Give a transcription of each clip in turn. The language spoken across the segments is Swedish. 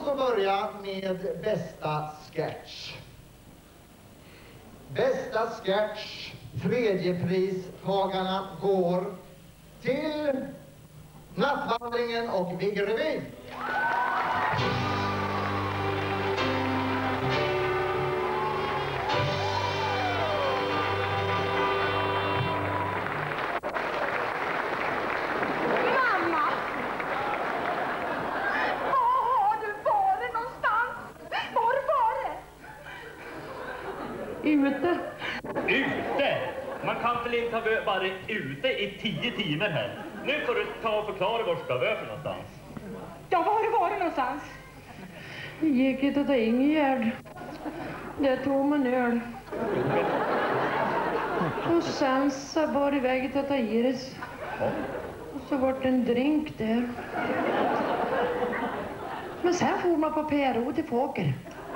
oss att börja med bästa sketch. Bästa sketch, tredjepristagarna går till Nattvandringen och Viggerevyn. Ute. Ute? Man kan väl inte ha varit ute i 10 timmar här. Nu får du ta och förklara var ska vara för någonstans. Ja, var har du varit någonstans? Vi gick inte till Ingegärd. Där tog man öl. Och sen så var det iväg till Iris. Och så var det en drink där. Men sen får man på PRO till Fåker.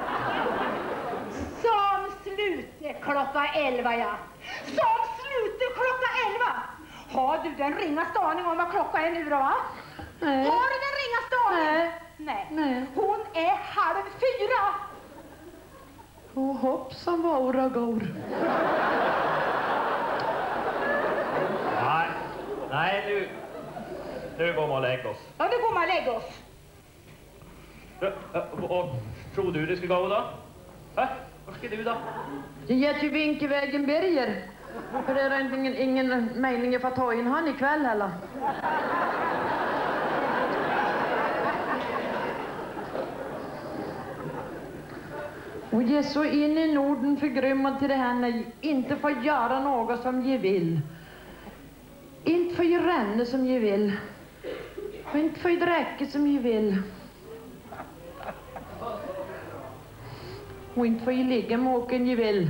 Slutet klockan 11, ja. Som slutet klockan 11. Har du den ringaste aning om vad klockan är nu då, va? Nej. Har du den ringaste aning? Nej. Nej. Hon är 3:30. Och hoppsan våra går. Nej, nu går man och lägger oss. Ja, nu går man och lägger oss. Och tror du det ska gå då? Va? Var ska du då? Det ger till Vinkevägen Berger. För det är ingen mening att få ta in han ikväll heller. Och ge så in i Norden förgrymmad till det här när inte får göra något som ge vill. Inte får göra ränne som ge vill. Och inte får dräcka som ge vill. Och inte får ju ligga med åken ju vill.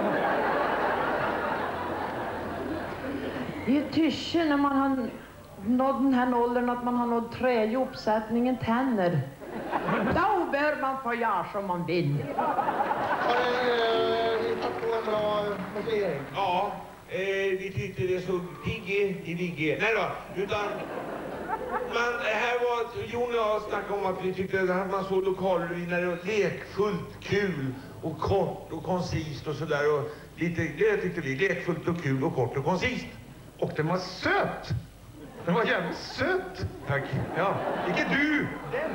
Det är tyske när man har nått den här åldern att man har nått tredje uppsättningen tänder. Då bör man få göra som man vill. Har du hittat på en bra motivering? Ja, vi tyckte det så digge. Nej då, utan... Men här var Jon och jag snackade om att vi tyckte att man såg lokalruiner och lekfullt, kul och kort och koncist och sådär. Och lite, det tyckte vi, lekfullt och kul och kort och koncist. Och den var söt! Den var jävligt söt! Tack. Ja, inte du! Den!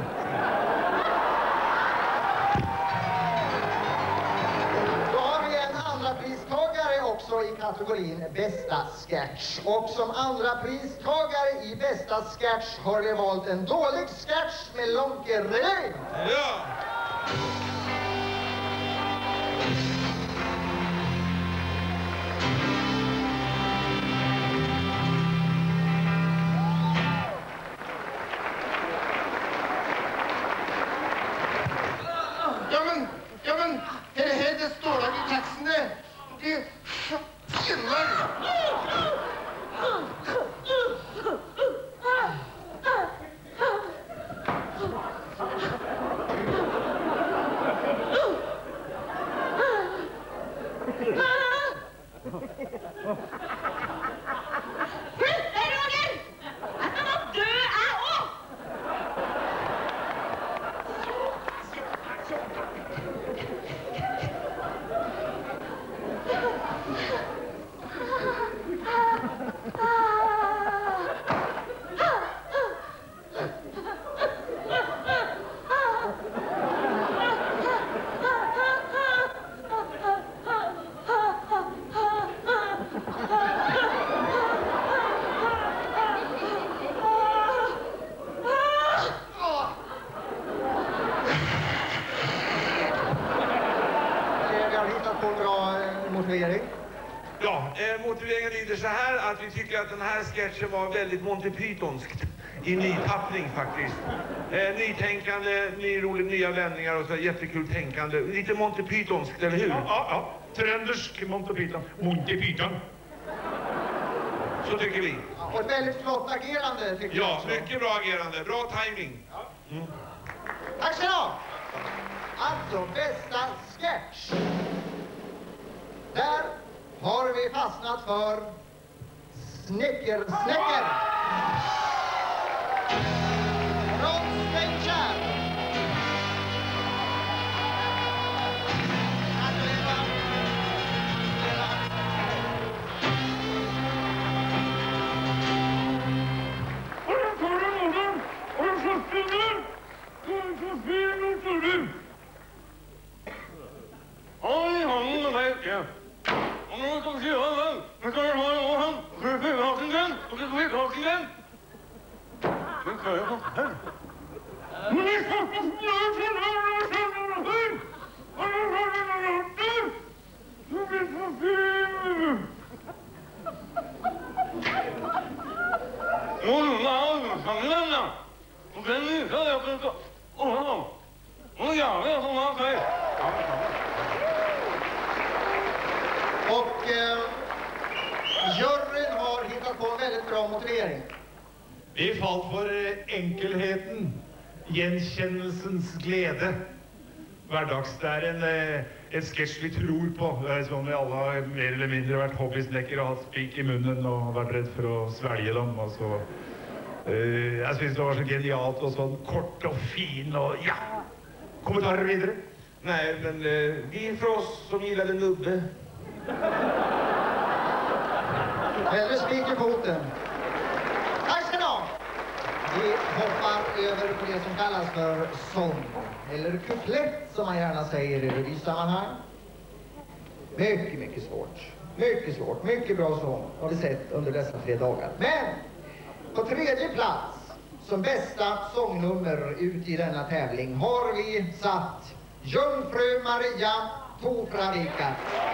Då har vi en andra pristagare också i kategorin bästa sketch. Och som andra pristagare i bästa sketch har vi valt en dålig sketch med Lonkerevyn. Ja! Ja men, är det här det står i texten det? Det filmar. Ja, motiveringen lyder så här att vi tycker att den här sketchen var väldigt Monty Pythonskt i ny tappning faktiskt. Nytänkande, nya vändningar och så jättekul tänkande. Lite Monty Pythonskt, eller hur? Ja. Tröndersk Monty Python. Monty Python. Så tycker vi. Och ett väldigt flott agerande tycker jag. Ja, mycket bra agerande. Bra timing. Mm. Tack så mycket. Alltså, bästa sketch. Där har vi fastnat för Snicker. Från Svängkärr. Och juryn har hittat på en väldigt bra motivering. Vi falt for enkelheten, gjenkjennelsens glede. Hverdags, det er en sketsj vi tror på. Det er sånn vi alle har mer eller mindre vært hobbysnekker og hatt spik i munnen og vært redd for å svelge dem. Og så, jeg synes det var så genialt og sånn kort og fin og ja! Kommentarer videre? Nej, men vi är för oss som gillade nubbe. Hellre spik i foten. Tack ska ni ha! Vi hoppar över på det som kallas för sång. Eller kuplett som man gärna säger i revysammanhang. Mycket, mycket svårt. Mycket svårt. Mycket bra sång har vi sett under dessa 3 dagar. Men på 3:e plats som bästa sångnummer ut i denna tävling har vi satt Jungfru Maria Topravika.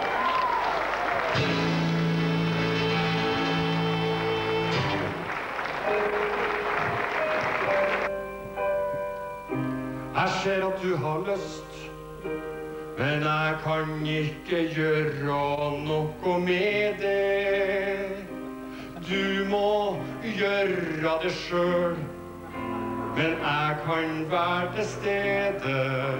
Jeg ser at du har lyst, men jeg kan ikke gjøre noe med det. Du må gjøre det selv, men jeg kan være til stede.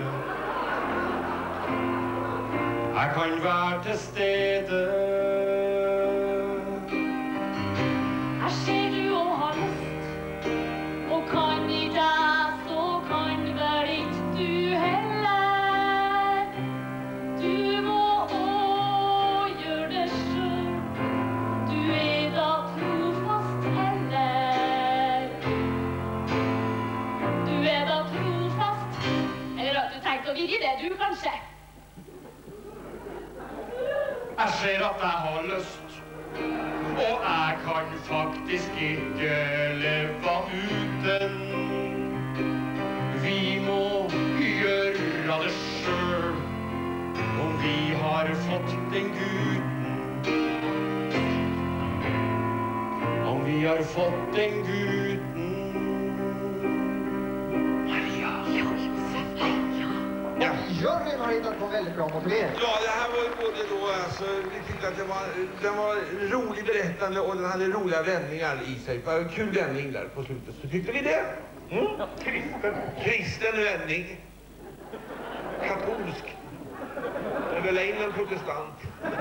Jeg kan være til stede. Jeg ser du og har lyst, og kan i deg, så kan vel ikke du heller. Du må også gjøre det selv, du er da trofast heller. Du er da trofast, eller at du tenkte å virre det du kanskje. Jeg ser at jeg har lyst, og jeg kan faktisk ikke leve uten. Vi må gjøre det selv, om vi har fått den guden. Om vi har fått den guden. Maria. Ja. Juryn har hittat på en väldigt bra motivering. Ja, det här var ju både då, alltså, vi tyckte att den var rolig berättande och den hade roliga vändningar i sig. Det var en kul vändning där på slutet, så tyckte vi det. Mm? Kristen vändning. Katolsk. Över en protestant.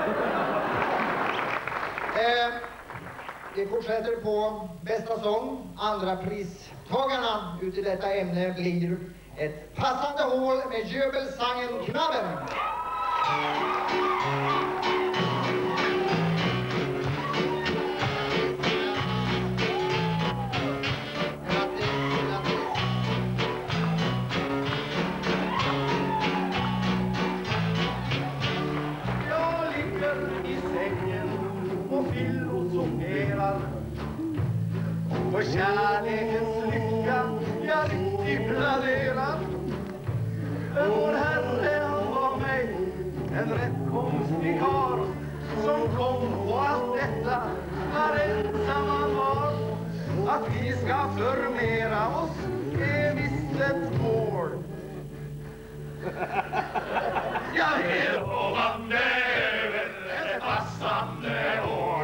Vi fortsätter på bästa sång. Andra pristagarna ut i detta ämne blir ett passande hål med Jöbelsangen Knabben. Jag ligger i sängen och filosoferar och kärlekens lycka jag riktigt planerar. Vår Herre han gav mig en rätt konstig karl som kom på allt detta när ensam han var. Att vi ska förmera oss är visst ett mål. Jag är lovande över ett passande år.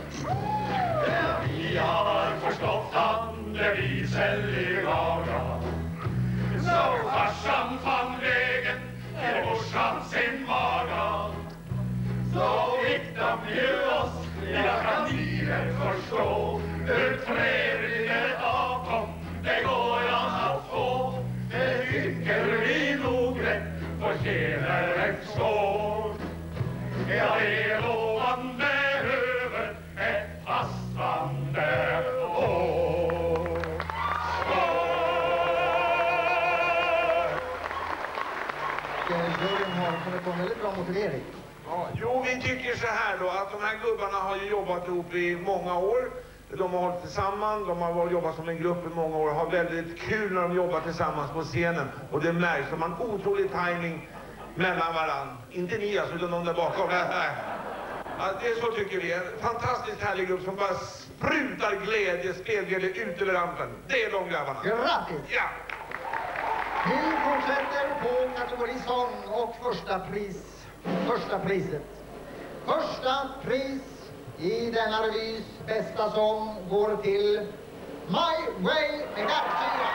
Vi har förstått att det blir säljigaga. Så farsan fann vägen till morsan sin maga. Så fick de ju oss lilla kandider förstå hur trevligt det bakom det går jag att få. Det tycker vi nog rätt för tjänare förstår. Jag är lovande över ett fastande år. Juryn har kommit på en väldigt bra motivering. Ja, jo, vi tycker så här då att de här gubbarna har ju jobbat ihop i många år. De har hållit tillsammans, de har jobbat som en grupp i många år och har väldigt kul när de jobbar tillsammans på scenen. Och det märks som en otrolig timing mellan varandra. Inte ni alltså, utan de där bakom. Ja, det är så tycker vi. En fantastiskt härlig grupp som bara sprutar glädje, spelglädje ut över rampen. Det är de grabbarna. Grattis! Ja! Vi fortsätter på kategori sång och första priset. Första pris i denna revys bästa sång går till My Way med Garpsyra.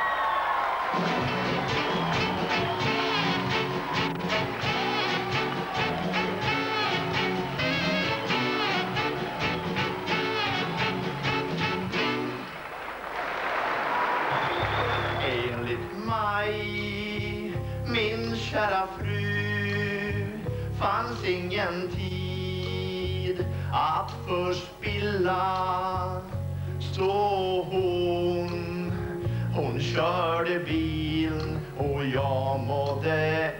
Enligt mig, min kära fru, fanns ingen tid att förspilla. Så hon körde bilen och jag mådde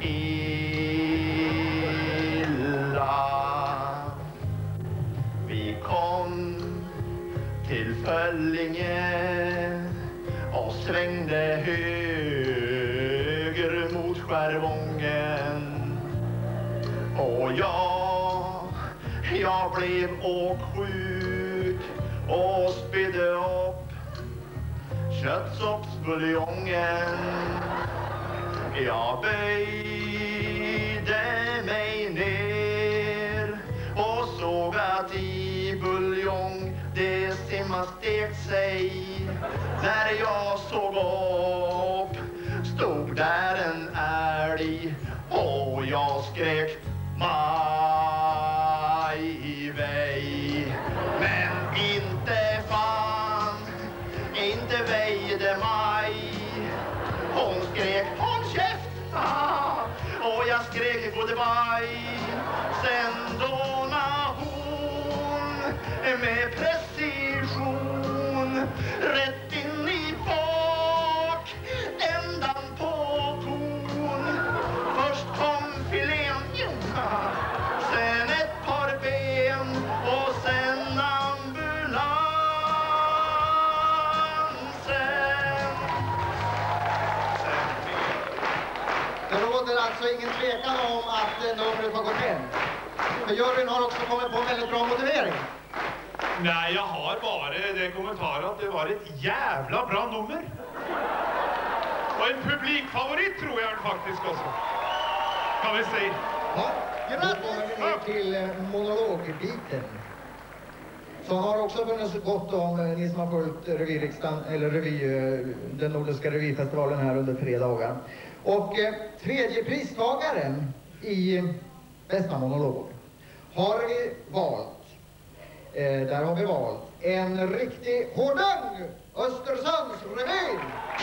illa. Vi kom till Föllinge och svängde höger mot Skärvången. Och jag blev åksjuk och spydde upp köttsoppsbuljongen. Jag böjde mig ner och såg att i buljong det simma stekt sig. När jag såg upp stod där en älg och jag skrek Maj vej. Men inte fan, inte väjde Maj. Hon skrek håll käft och jag skrek goodbye. Sen dånade hon med precision rätt in i bak ändan på kon. Först kom filén, sen ett par ben och sen ambulansen. Det råder alltså ingen tvekan om att numret har gått hem. För juryn har också kommit på en väldigt bra motivering. Nej, jag har bara det kommentar att det var ett jävla bra nummer. Och en publikfavorit tror jag faktiskt också. Kan vi säga. Ja, grattis till monologbiten. Så har också funnits gott om ni som har följt revyriksdagen, eller den Nordiska revyfestivalen här under 3 dagar. Och tredje pristagaren i bästa monolog har vi valt. Där har vi valt en riktig hårdang Östersundsrevyn.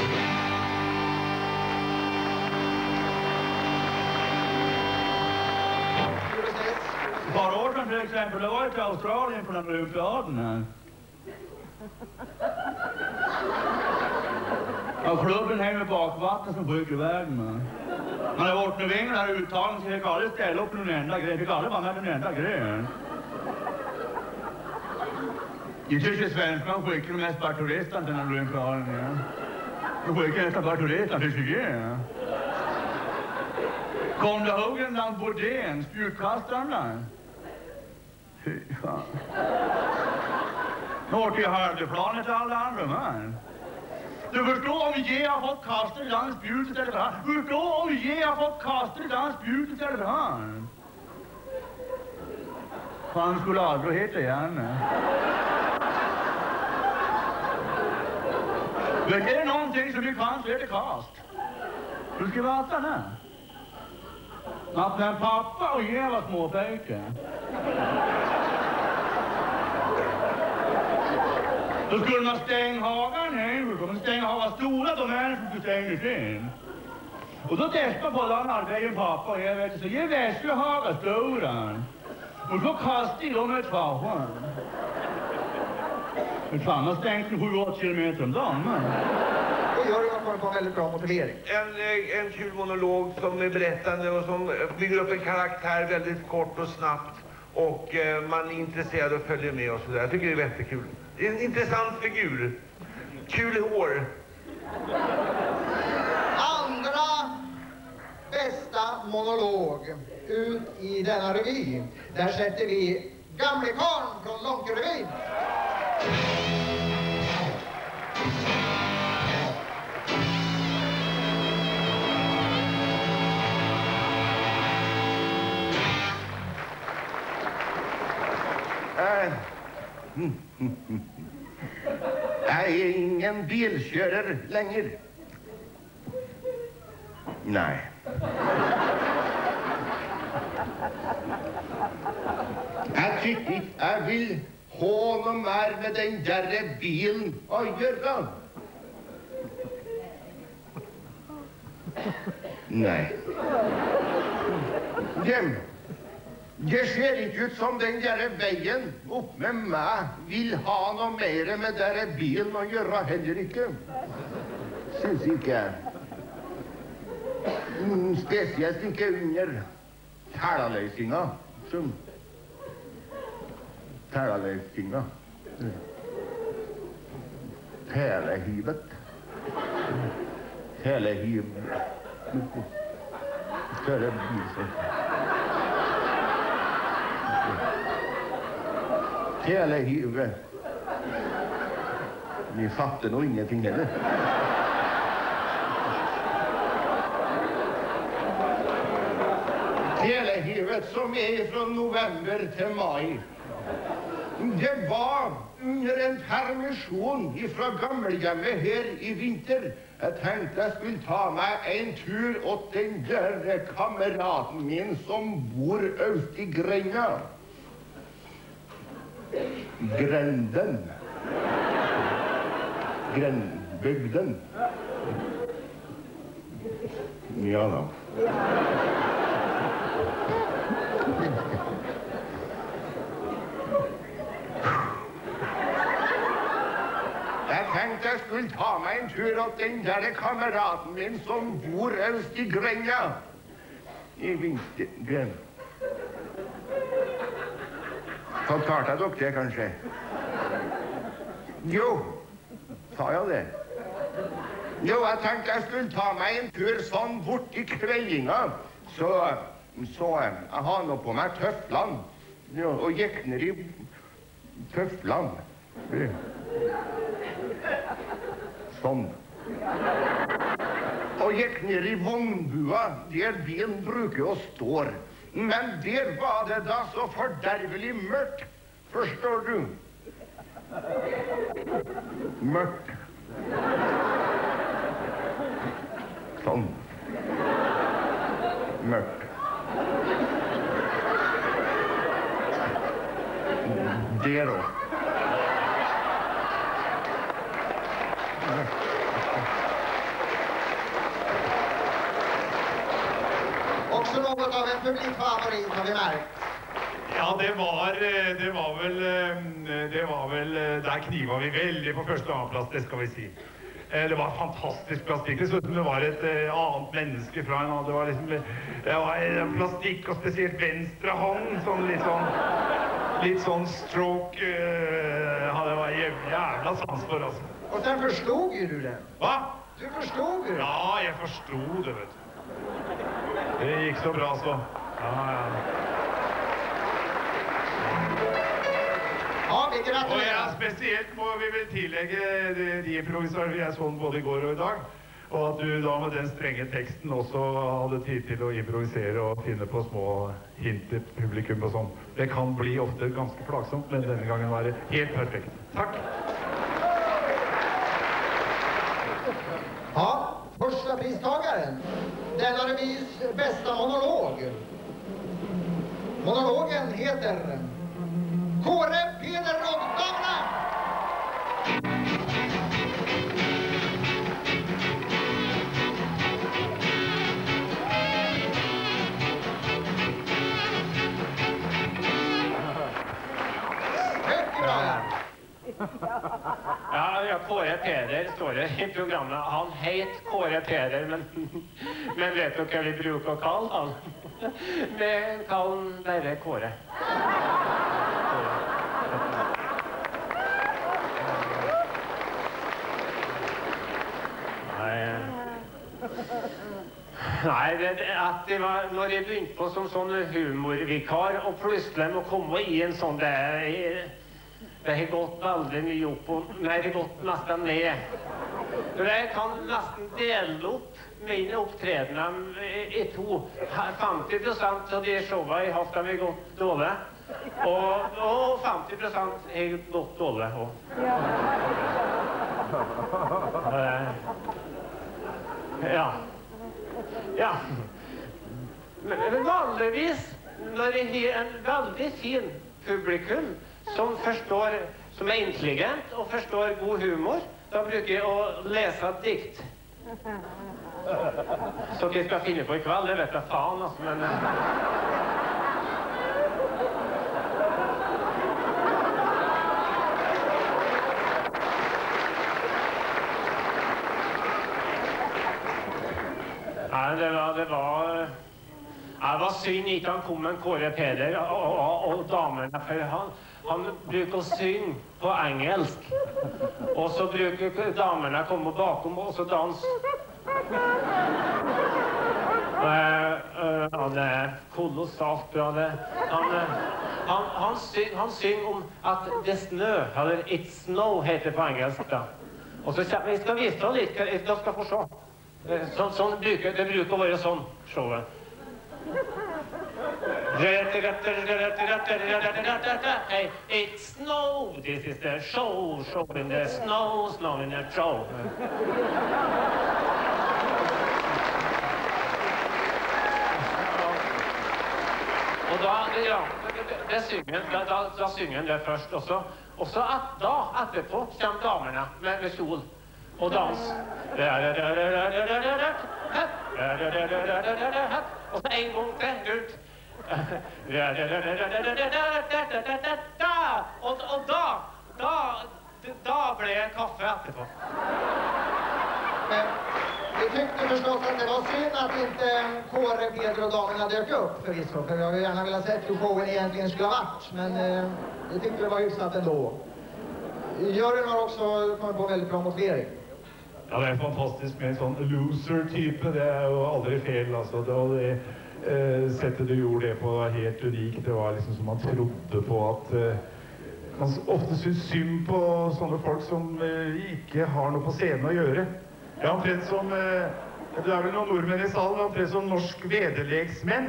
Ett par år sedan till exempel, det var till Australien på den olympiaden här. Och klubben hänger med bakvatten som sjuk i världen. Man har varit med vingarna här uttagen så jag fick aldrig ställa upp någon enda grej. Jag fick aldrig vara med någon enda grej. Jag tycker svenskarna skickar mest bara turisterna till den olympiaden. Ja. De skickar nästan bara turisterna till Sverige. Kom du ihåg den där Bodén, spjutkastaren där? Fy fan. Nu åker jag hördeplanet till alla andra man. Du förstår om vi har fått kasta i den spjutet eller vad? Du förstår om vi har fått kasta i den spjutet eller vad? Fan skulle aldrig heta igen. Vet det är någonting som vi kan så heter kast. Du ska veta det. Att när pappa och jag var småpojkar då skulle man stänga hagen här. Man stänga hagen stora de här som skulle stängas in. Och då testade på den arbeten pappa och jag vet så jag väskade hagen stora. Och så kastade de ett fagen. Men fan har stängt 7-8 kilometer om dagen. Och juryn har kommit på en väldigt bra motivering. En kul monolog som är berättande och som bygger upp en karaktär väldigt kort och snabbt. Och man är intresserad och följer med och sådär. Jag tycker det är jättekul. En intressant figur. Kul hår. Andra bästa monolog ut i denna revy. Där sätter vi Gamle Karn från Långkerevyn. Jag är ingen bilkörare längre. Nej. Jag tycker jag vill ha något mer med den där bilen att göra. Nej. Det ser inte ut som den där vägen upp med mig vill ha något mer med den där bilen att göra heller inte. Syns inte. Speciellt inte under talalösningar. Som talalösningar. Telehyvet. Telehyv. Större bilser. Telehyvet. Ni fattar nog ingenting heller. Telehyvet som är från november till maj. Det var under en permission ifrån gammelhjemmet här i vinter. Jag tänkte jag skulle ta mig en tur åt den där kameraten min som bor öst i Gränna. Gränden. Grändbygden. Ja då. Jag tänkte jag skulle ta mig en tur åt den där kameraten min som bor öst i Gränna. I vintergränd. Förklarade dock det kanske? Jo, sa jag det? Jo, jag tänkte jag skulle ta mig en tur sån bort i kvällinga. Så jag har nog på mig töfflan. Ja, och gick ner i töfflan. Sån. Och gick ner i vångbua där bilen brukar och står. Men där var det då så fördärvligt mörkt. Förstår du? Mörkt. Sån. Mörkt. Det då. Också något av en publikfavorit har vi märkt. Ja, det var vel der kniva vi veldig på første og annen plass, det skal vi si. Det var fantastisk plastikk. Det så ut som det var et annet menneske fra en annen. Det var plastikk, og spesielt venstre hånd, sånn litt sånn stroke. Det var jævla sans for, altså. Och sen förstod ju du det. Va? Du förstod det. Ja, jeg forstod det, vet du. Det gikk så bra, så. Ja. Ja, vi gratulerer. Og ja, spesielt må vi vel tillegge de improvisarer jeg sånn både i går og i dag. Og at du da med den strenge teksten også hadde tid til å improvisere og finne på små hint til publikum og sånn. Det kan bli ofte ganske plagsomt, men denne gangen var det helt perfekt. Takk. Ja, första pristagaren. Denna revys bästa monolog. Monologen heter Kåre Peder och damerna. Ja, Kåre Peder står det i programmet. Han het Kåre Peder, men vet dere hva vi bruker å kalle han? Vi kaller han bare Kåre. Nei, når jeg begynte på som sånn humorvikar, og plutselig må komme i en sånn, det har gått veldig mye opp, nei, det har gått nesten ned. Jeg kan nesten dele opp mine opptredener i to. 50% av de showene jeg har hatt dem i godt dårlig, og 50% i godt dårlig. Ja. Men vanligvis, når jeg har en veldig fin publikum som er intelligent og forstår god humor, da bruker jeg å lese et dikt. Så jeg skal finne på i kveld, det vet jeg faen, altså, men... Nei, det var synd ikke han kom med en Kåre Peder og damene, for han bruker å synge på engelsk, og så bruker damene å komme bakom og så danse. Det er kolossalt bra det. Han synger om at det snø, eller It's Snow heter på engelsk da. Og så vi skal vise deg litt, dere skal få se. Det bruker å være sånn, showet. Hey, it's snow, this is the show, show in the snow, snow in the show. Og da synger han det først også. Og så etterpå kommer damene med kjol og dans. Og så en gang til, ut. Og da ble det kaffe etterpå. Vi tyckte förstås att det var synd att inte Kåre, Peder och damerna dök upp förvisso. För jag hade gärna velat sett hur showen egentligen skulle ha varit. Men det tyckte det var hyfsat ändå. Jörgen har också kommit på väldigt bra motivering. Ja, det er fantastisk med en sånn loser-type. Det er jo aldri feil, altså. Det settet du gjorde det på var helt unikt. Det var liksom som man trodde på at man ofte synes synd på sånne folk som ikke har noe på scenen å gjøre. Det er omtrent som, det er vel noen nordmenn i salen, det er omtrent som norsk vederlegsmenn.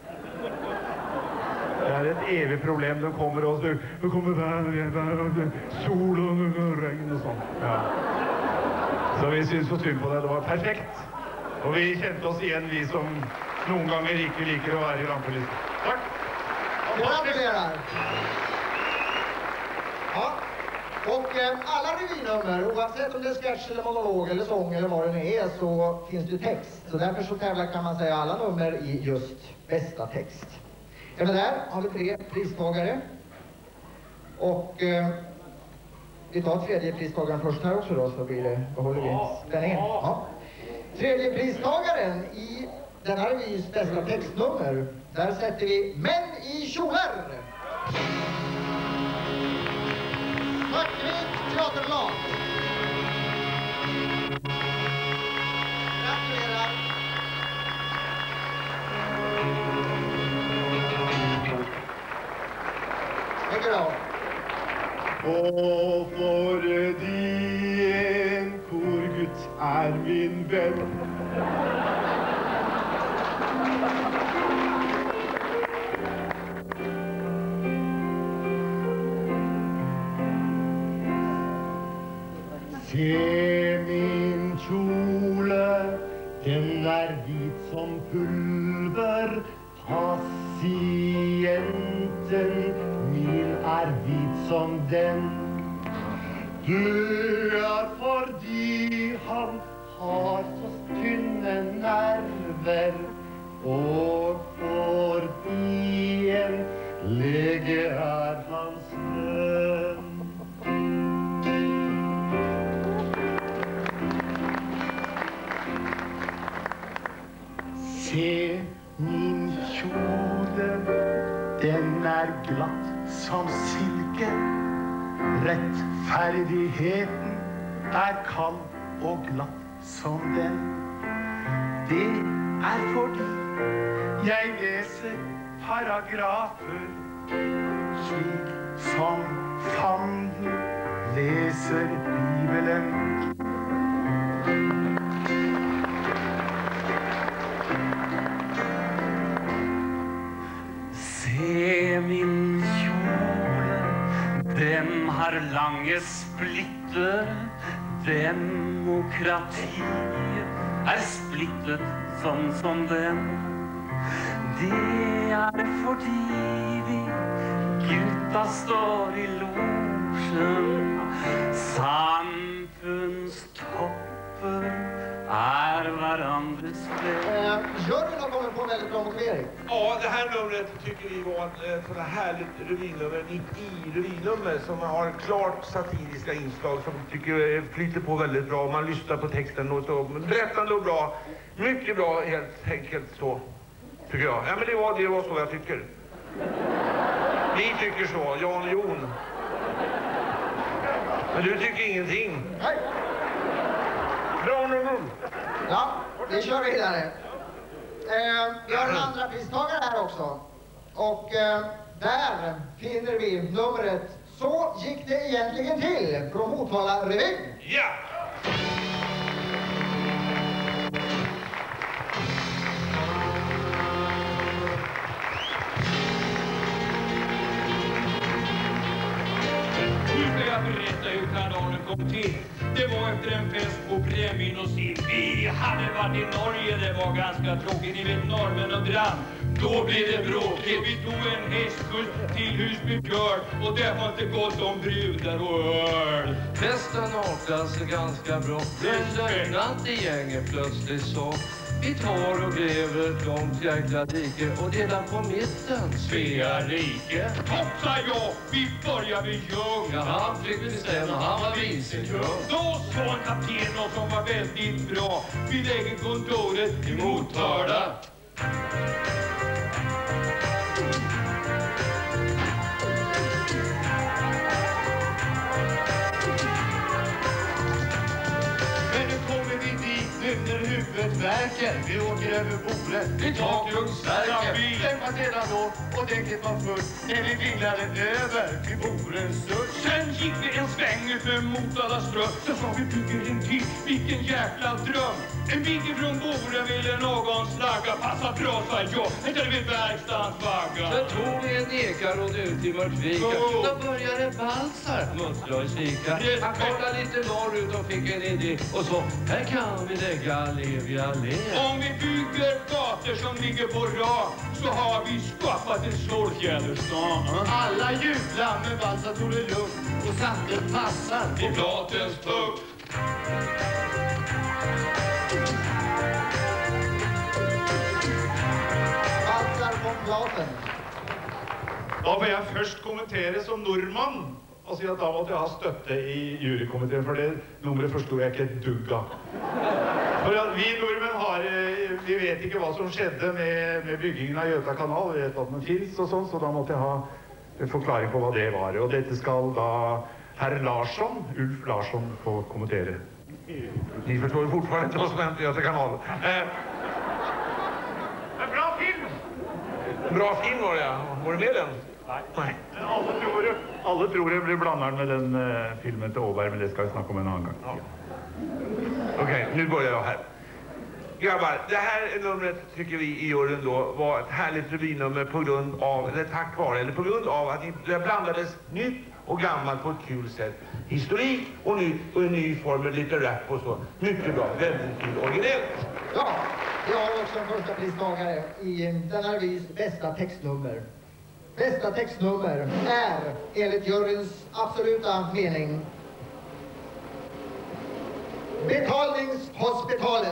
Det er et evig problem, de kommer og det kommer sol og regn og sånn. Ja. Så vi synes så synd på det, det var perfekt. Og vi kjente oss igjen, vi som noen ganger ikke liker å være i rampelyset. Takk! Gratulerar! Ja. Och alla revynummer, oavsett om det är sketch eller monolog eller sång eller vad det nu är, så finns det ju text. Så därför så tävlar kan man säga alla nummer i just bästa text. Även där har vi 3 pristagare. Och vi tar tredje pristagaren först här också då, så blir det, behåller vi spänningen. Ja. Tredje pristagaren i den här revys bästa textnummer, där sätter vi Män i kjolar. Svartvit teaterlag. Gratulerar. Mycket bra. Og fordi en korgutt er min venn. Se min kjole, den er hvit som pulver. Pasienten min er hvit som den. Dør fordi han har så tynne nerver. Og fordi en lege er hans venn. Se min kjole, den er glatt som silke. Rettferdigheten er kald og glatt som den. Det er fordi jeg leser paragrafer slik som fanden leser Bibelen. Se min kjole, den har lange splitter. Demokratiet er splittet sånn som den. Det er fordi vi gutta står i losjen. Samfunnstopper är varandras vän. Juryn har kommit på en väldigt bra motivering. Ja, det här numret tycker vi var ett sådant härligt revynummer, revynummer som har klart satiriska inslag som tycker flyter på väldigt bra. Man lyssnar på texten och så berättande och bra. Mycket bra helt enkelt så, tycker jag. Ja, men det var så jag tycker. Vi tycker så, Jan och Jon. Men du tycker ingenting. Nej. Bra nummer. Ja, vi kör vidare. Vi har en andra pristagare här också. Och där finner vi numret Så gick det egentligen till från Motala Revy. Ja! Nu ska jag berätta hur kanalen kom till. Det var efter en fest på Brännvin och sill. Vi hade varit i Norge, det var ganska tråkigt. Ni vet norrmän och drann. Då blev det bråkigt. Vi tog en hästskjuts till Husby Björn. Och det var inte gott om brudar och öl. Festen avklassade ganska bra. Men lögnat i gänget plötsligt så. Vi tar och gräver ett långt jäkla dike och delar på mitten. Svea rike. Hoppsa ja, vi börjar vid Ljung. Ja, han fick bestämma, han var vicekung. Då sa en kapten något som var väldigt bra. Vi lägger kontoret i Motala. Huvudet vi åker över Bore, vi tar Kungsverken. Den var redan då och däcket var fullt när vi vinglade över till Borens sutt. Sen gick vi en sväng över Motala ström. Så sa vi bygger en till, vilken jäkla dröm. En bit ifrån Bore ville någon slagga. Passa bra, sa jag, inte vid verkstans vagga. Sen tog vi en ekar och ut i vårt vika. Då började Balsar muttra och kika. Han kollade lite norrut och fick en idé. Och så, här kan vi lägga Levia Allé. Om vi bygger gator som ligger på rak så har vi skapat en Stålfjäderstan. Alla jublar med Balsar tog det lugnt och satte passar i platens tupp. Balsar på platen. Da får jeg først kommentere som nordmann og si at da måtte jeg ha støtte i jurykomiteen, for det nummeret forstod jeg ikke et dugg av. For at vi nordmenn vi vet ikke hva som skjedde med byggingen av Göta kanal, vi vet at den finnes og sånn, så da måtte jeg ha en forklaring på hva det var. Og dette skal da herr Larsson, Ulf Larsson, få kommentere. Ni förstår ju fortfarande inte vad som hänt i Göta kanal. En bra film! Bra film var det, ja. Var du med den? Nej. Alle tror jeg blir blanderen med den filmen til Åberg, men det skal vi snakke om en annen gang. Ja. Okej, nu börjar jag här. Grabbar, det här numret tycker vi i juryn då var ett härligt revynummer på grund av, eller tack vare, eller på grund av att det blandades nytt och gammalt på ett kul sätt. Historik och nytt och en ny form med lite rap och så. Mycket bra, väldigt kul, originellt. Ja, vi har också en första pristagare i denna revys bästa textnummer. Bästa textnummer är, enligt juryns absoluta mening, Betalningshospitalet.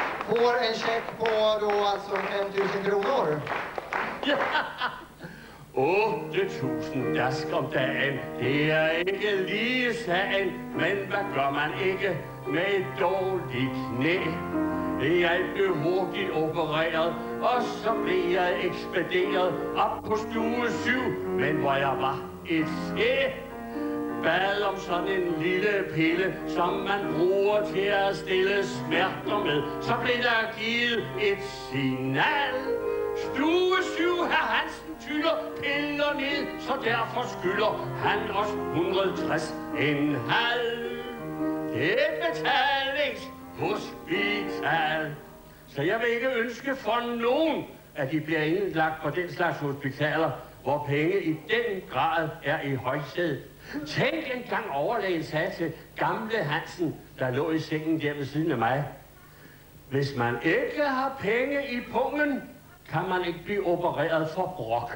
Får en check på då alltså 5 000 kronor. 8.000 dask om dagen, det er ikke lige sagen, men hvad gør man ikke med et dårligt knæ? Jeg blev hurtigt opereret, og så blev jeg ekspederet op på stue 7, men hvor jeg var et skæ. Bad om sådan en lille pille, som man bruger til at stille smerter med. Så blev der givet et signal. Stue 7, herr Hansen tyller piller ned, så derfor skylder han os 160,5. Det er et betalingshospital. Så jeg vil ikke ønske for nogen, at de bliver indlagt på den slags hospitaler, hvor penge i den grad er i højsædet. Tænk engang overlægen sagde til gamle Hansen, der lå i sengen der ved siden af mig. Hvis man ikke har penge i pungen, kan man ikke blive opereret for brok.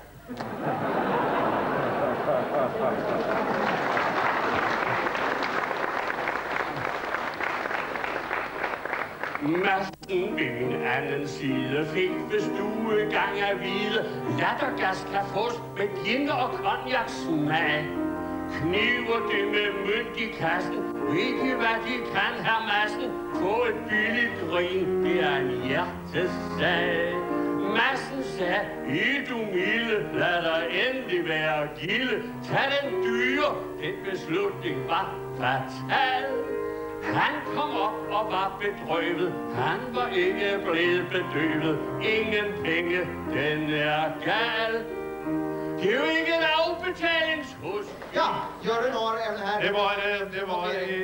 Madsen ved min anden side fik ved stuegang at vide, lattergas kan fås med gin og cognac-smag. Kniver det med mønt i kassen, ved de hvad de kan, herr Madsen? Få et billigt grin, det er en hjertesag. Madsen sagde, du milde, lad dig endelig være gilde. Tag den dyre, den beslutning var fatal. Han kom op og var bedrøvet, han var ikke blevet bedøvet. Ingen penge, den er gal. Det er jo ikke en afbetalingshus. Ja, Jørgen Aar er her. Det var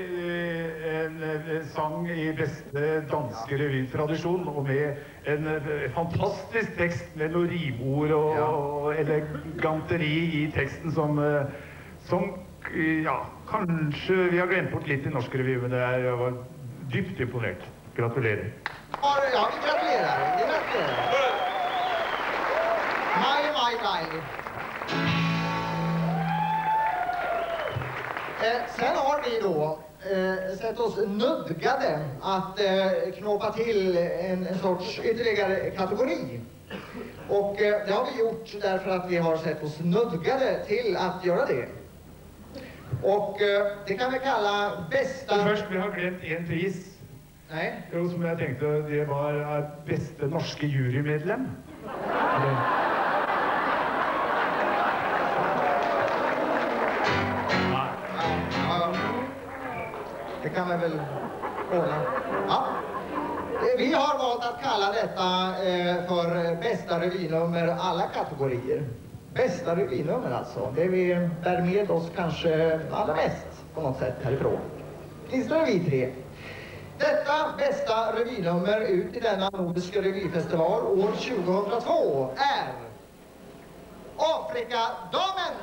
en sang i bedste danske revytradisjon, og med en fantastisk tekst med noen rimord og eleganteri i teksten som ja, kanskje vi har glemt bort litt i norsk revy, men jeg var dypt imponert. Gratulerer. Ja, vi gratulerer. Maj. Sen har vi då sett oss nödgade att knåpa till en sorts ytterligare kategori. Och det har vi gjort därför att vi har sett oss nödgade till att göra det. Och det kan vi kalla bästa... Først, vi har glemt en pris. Nej. Jo, som jeg tenkte, det var beste norske jurymedlem. Det kan vi väl ordna. Ja. Vi har valt att kalla detta för bästa revynummer alla kategorier. Bästa revynummer alltså. Det vi bär med oss kanske allra mest på något sätt härifrån. Åtminstone vi tre. Detta bästa revynummer ut i denna nordiska revyfestival år 2002 är Afrikadamen!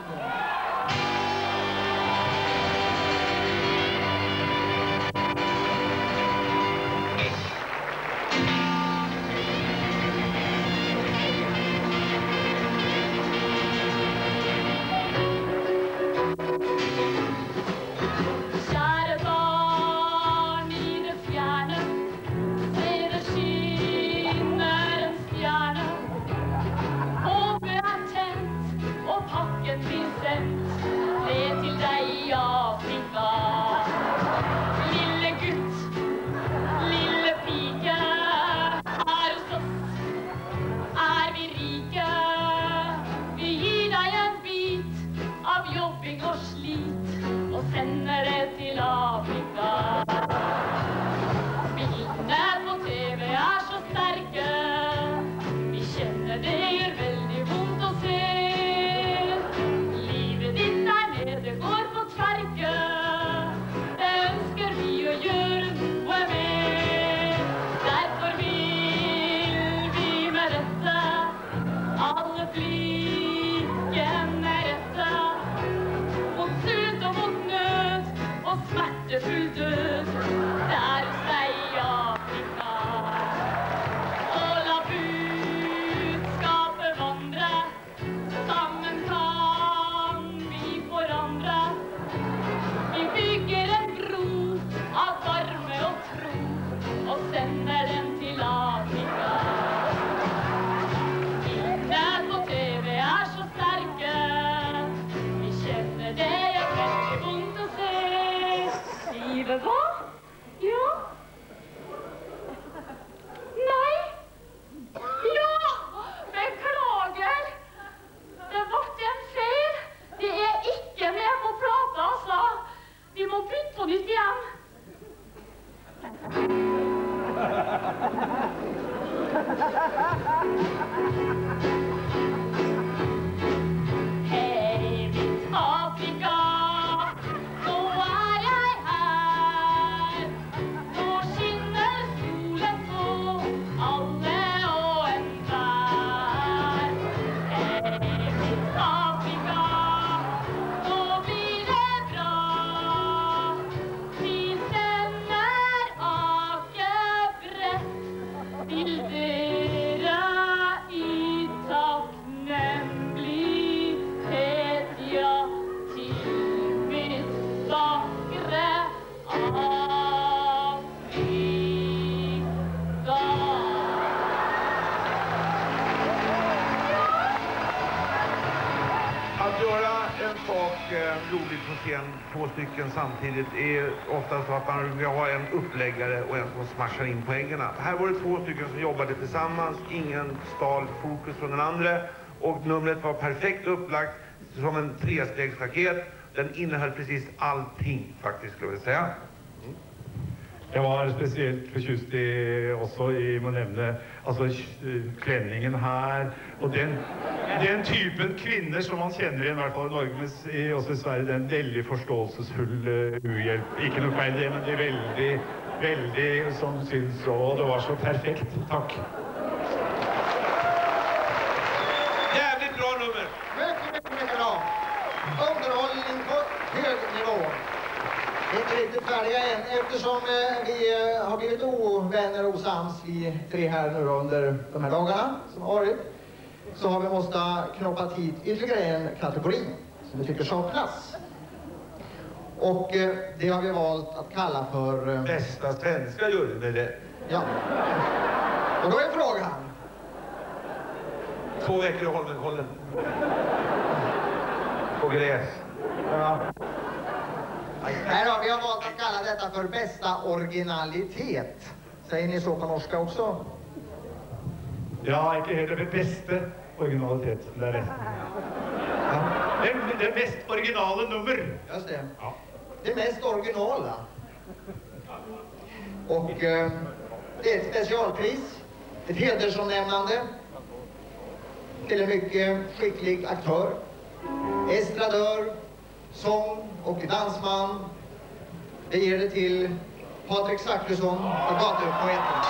Bildene på TV er så sterke. roligt på scen, 2 stycken samtidigt, är ofta så att man vill ha en uppläggare och en som smashar in poängerna. Här var det 2 stycken som jobbade tillsammans, ingen stal fokus från den andra, och numret var perfekt upplagt som en 3-stegsraket. Den innehöll precis allting faktiskt, skulle jag säga. Jag var speciellt förtjust i, också i må nämne, alltså klänningen här, och den typen kvinnor som man känner igen, i hvert fall i Norge, men också i Sverige, den väldigt förståelsesfull uhjälp. Ikke noe feil det, men det är väldigt som syns, och det var så perfekt. Tack. Jävligt bra nummer. Mycket bra. Underhållning på hög nivå. Inte riktigt färdiga än, eftersom vi har blivit ovänner och osams vi 3 här nu under de här dagarna som har varit, så har vi måste knoppa hit ytterligare en kategori som vi tycker saknas. Och det har vi valt att kalla för... Bästa svenska jury med det. Ja. Och då är frågan... 2 veckor i Holmenkollen. På gräs. Ja. Här har vi valt att kalla detta för bästa originalitet. Säger ni så på norska också? Ja, inte heller det bästa originalitet. Det är rätt. Ja. Det mest originala nummer. Just det. Ja. Det mest originala. Och det är ett specialpris. Ett hedersomnämnande till en mycket skicklig aktör. Estradör, sång och dansman. Det ger det till Patrik Zackrisson och gatupoeten.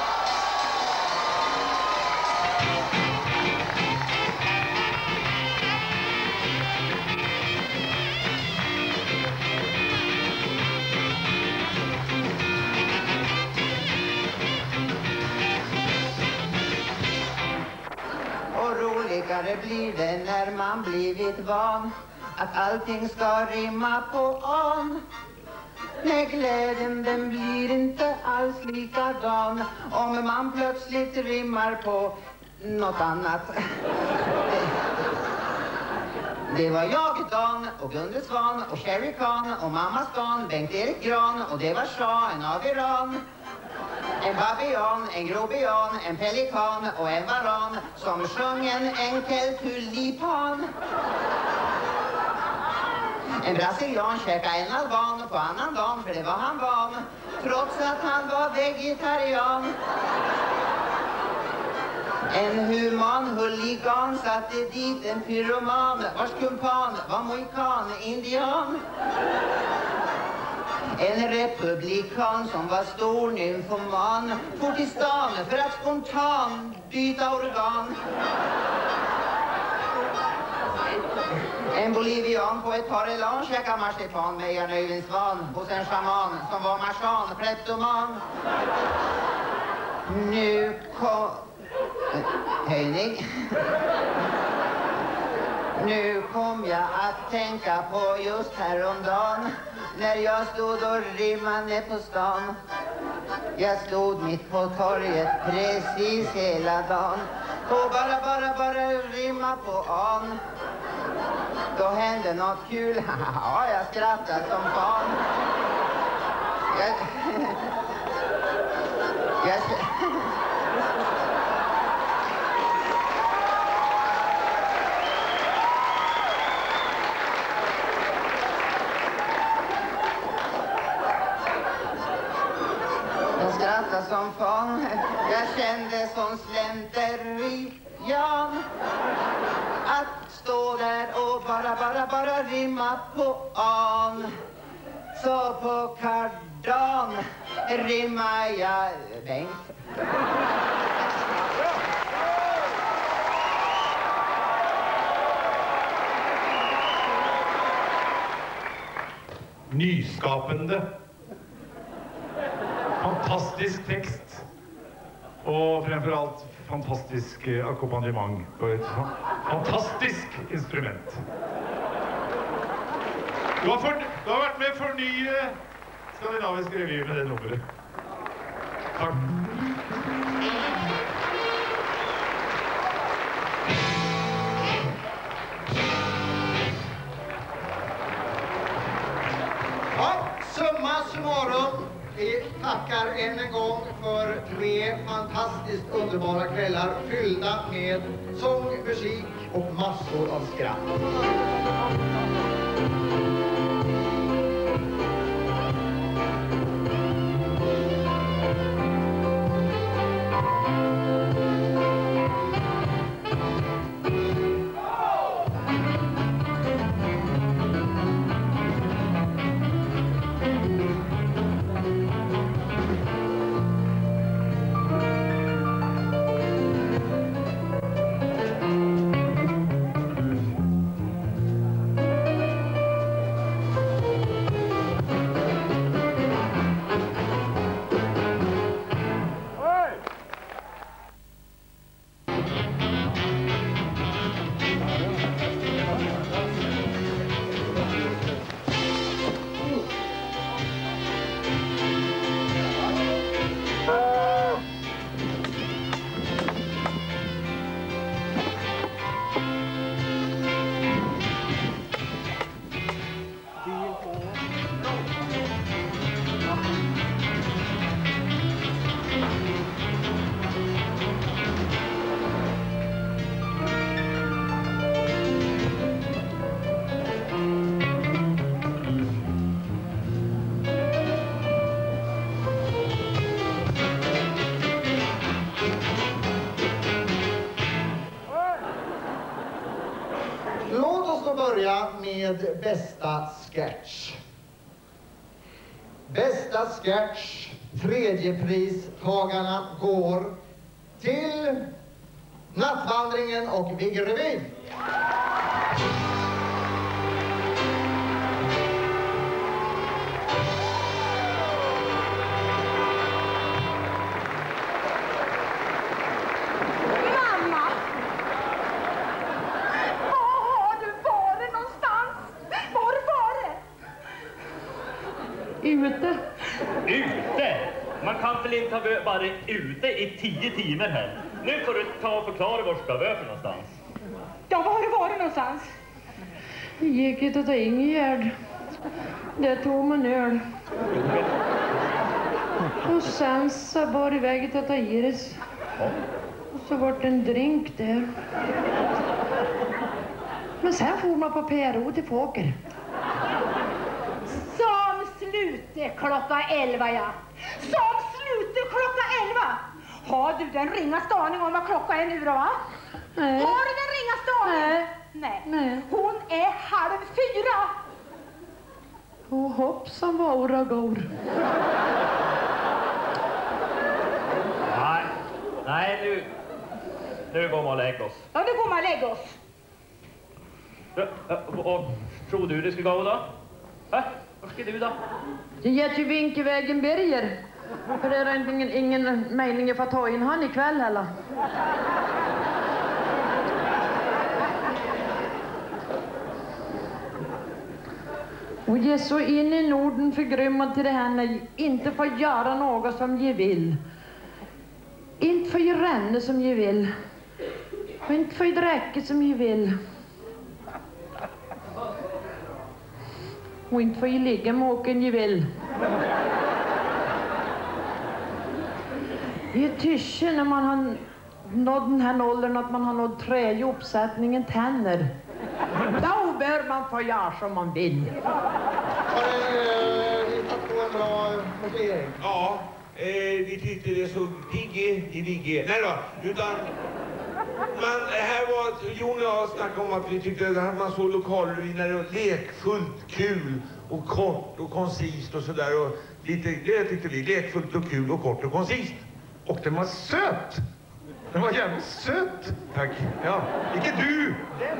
Och roligare blir det när man blivit van att allting ska rimma på an. Men glädjen den blir inte alls likadan om man plötsligt rimmar på något annat. Det var jag, Dan och Gunde Svan och Sherry Khan och mamma Stan, Bengt-Erik Gran, och det var shahen av Iran. En babian, en grobian, en pelikan och en varan som sjöng en enkel tulipan. En brasilian käkade en alban på annan dagen, för det var han van, trots att han var vegetarian. En human huligan satte dit en pyroman vars kumpan var mohikan, indian. En republikan som var stor nymfoman for till stan för att spontan byta organ. En bolivian på ett par elan käkade marsipan med en öjvinsvan hos en shaman som var marsan, kleptoman. Nu kom... Höjning. Nu kom jag att tänka på just häromdagen när jag stod och rimmade på stan. Jag stod mitt på torget precis hela dagen och bara rimma på an. Då hände något kul. Ja, jag skrattade som fan. Jag skratta som fan. Jag kände som slenterian att stå där och bara rimma på an. Så på kardan rimmar jag Bengt. Nyskapende. Fantastisk text. Och framförallt fantastisk ackompanjemang på ett fantastiskt instrument. Du har varit med för ny skandinavisk revy med det nummeret. Tack. Ja, summa summarum. Vi tackar än en gång för 3 fantastiskt underbara kvällar fyllda med sång, musik och massor av skratt. Låt oss då börja med bästa sketch. Bästa sketch, 3:e pristagarna går till Nattvandringen och Viggerevyn. Ute. Ute? Man kan väl inte ha varit ute i 10 timmar här. Nu får du ta och förklara var ska vi för någonstans. Ja, var har du varit någonstans? Vi gick ut och ta Ingegärd. Där tog man öl. Och sen så var iväg till att ta Iris. Och så var det en drink där. Men sen får man på PRO till Fåker. Som sluter klockan 11, ja. Som sluter klockan 11. Har du den ringaste aning om vad klockan är nu då, va? Nej. Har du den ringaste aning? Nej. Nej. Hon är 3:30. Och hoppsan våra gor. Nej, nu går man och lägger oss. Ja, nu går man och lägger oss. Och tror du ska gå då? Vad ska du då? Jag ger till Vinkevägen Birger. För det är ingen mening att få ta in han ikväll heller. Och ge så in i Norden förgrymmad till det här när jag inte får göra något som jag vill. Inte får jag ränna som jag vill. Och inte får jag dräcka som jag vill. Och inte får jag ligga med åken jag vill. Det är tyske när man har nått den här åldern att man har nått 3 uppsättningen tänder. Då bör man få göra som man vill. Har du hittat på en bra motivering? Ja, vi tyckte det så pigg i vigge. Nej då, utan man, här var Jon och jag snackade om att vi tyckte att man såg lokalrevyn när det var lekfullt, kul och kort och koncist och sådär. Och lite, det tyckte vi, lekfullt och kul och kort och koncist. Och den var söt! Den var jävligt söt! Tack. Ja, inte du! Den!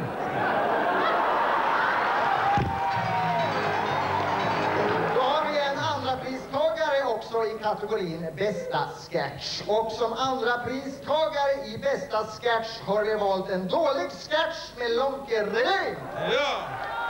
Då har vi en andra pristagare också i kategorin bästa sketch. Och som andra pristagare i bästa sketch har vi valt en dålig sketch med Lonke-revyn. Ja!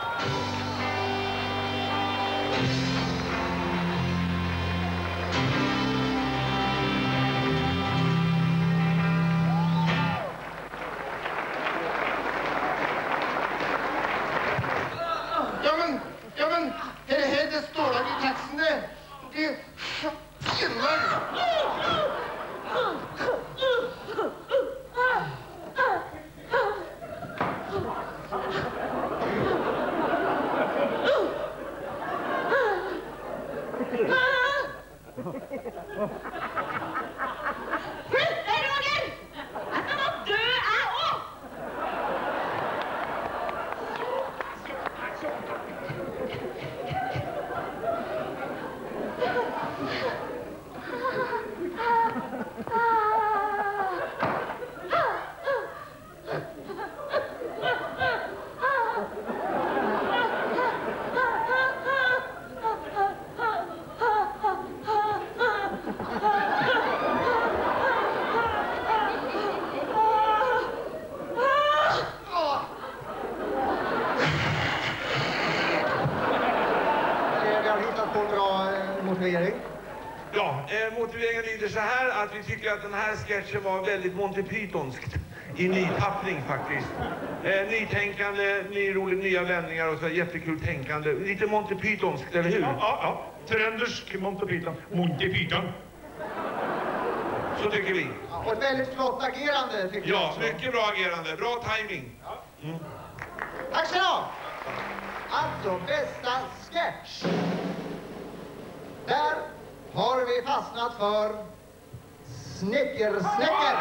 Ja men, det står där i texten det. Det filmar. Sluta, Roger! Att man var död är åt! Motivering? Ja, motiveringen lyder så här att vi tycker att den här sketchen var väldigt Monty Pythonskt i ny tappning faktiskt. Nytänkande, nya vändningar och så jättekul tänkande. Lite Monty Pythonskt, eller hur? Ja. Tröndersk Monty Python. Monty Python. Så tycker vi. Ja, och ett väldigt flott agerande tycker jag också. Mycket bra agerande. Bra timing. Mm. Tack så mycket. Alltså, bästa sketch. Där har vi fastnat för Snicker.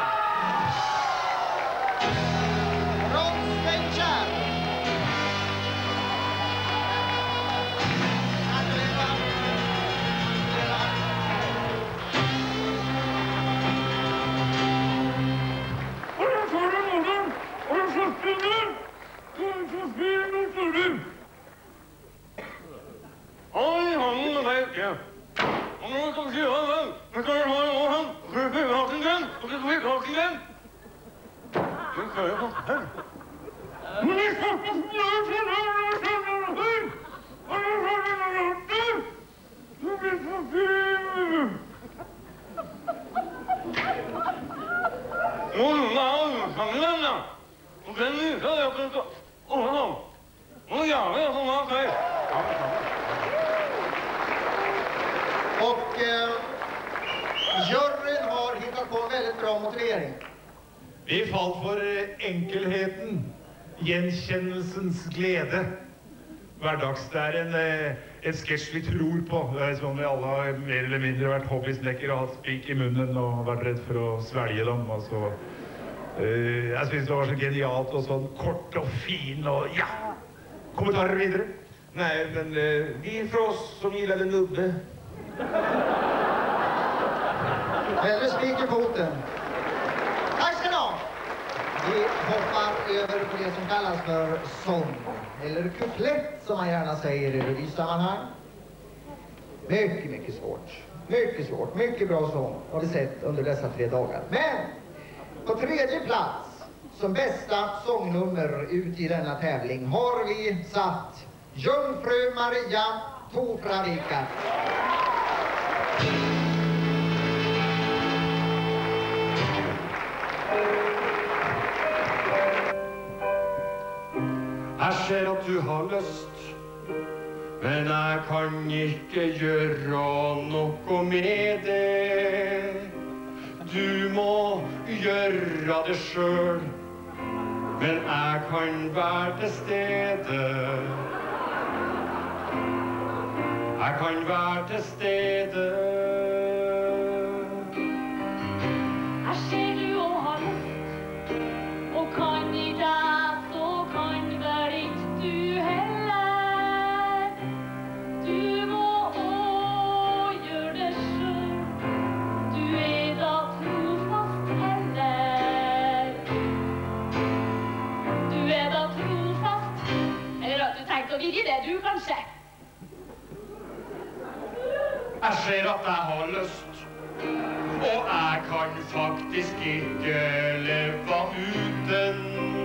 Från Svängkärr. Och juryn har hittat på en väldigt bra motivering. Vi falt för enkelheten, gjenkjennelsens glede. Hverdags, det er en sketsj vi tror på. Det er som vi alle har mer eller mindre vært hobbysnekker og hatt spik i munnen og vært redd for å svelge dem. Og så, jeg synes det var så genialt og sånn kort og fin og ja! Kommentarer videre? Nej, men vi för oss som gillade nubbe. Eller spik i foten. Tack ska ni ha. Vi hoppar över på det som kallas för sång. Eller kuplett som man gärna säger i revysammanhang. Mycket svårt. Mycket bra sång har vi sett under dessa 3 dagar. Men på 3:e plats som bästa sångnummer ut i denna tävling har vi satt Jungfru Maria Tofravika. Jeg ser at du har lyst, men jeg kan ikke gjøre noe med det. Du må gjøre det selv, men jeg kan være til stede. Jeg kan være til stede. ser du och har lust. Och kan inte att så kan väl inte du heller. Du må och gör det själv. Du är då trofast heller. Du är då trofast. Eller att du tänkte att vilja det du kanske. Jeg ser at jeg har lyst, og jeg kan faktisk ikke leve uten.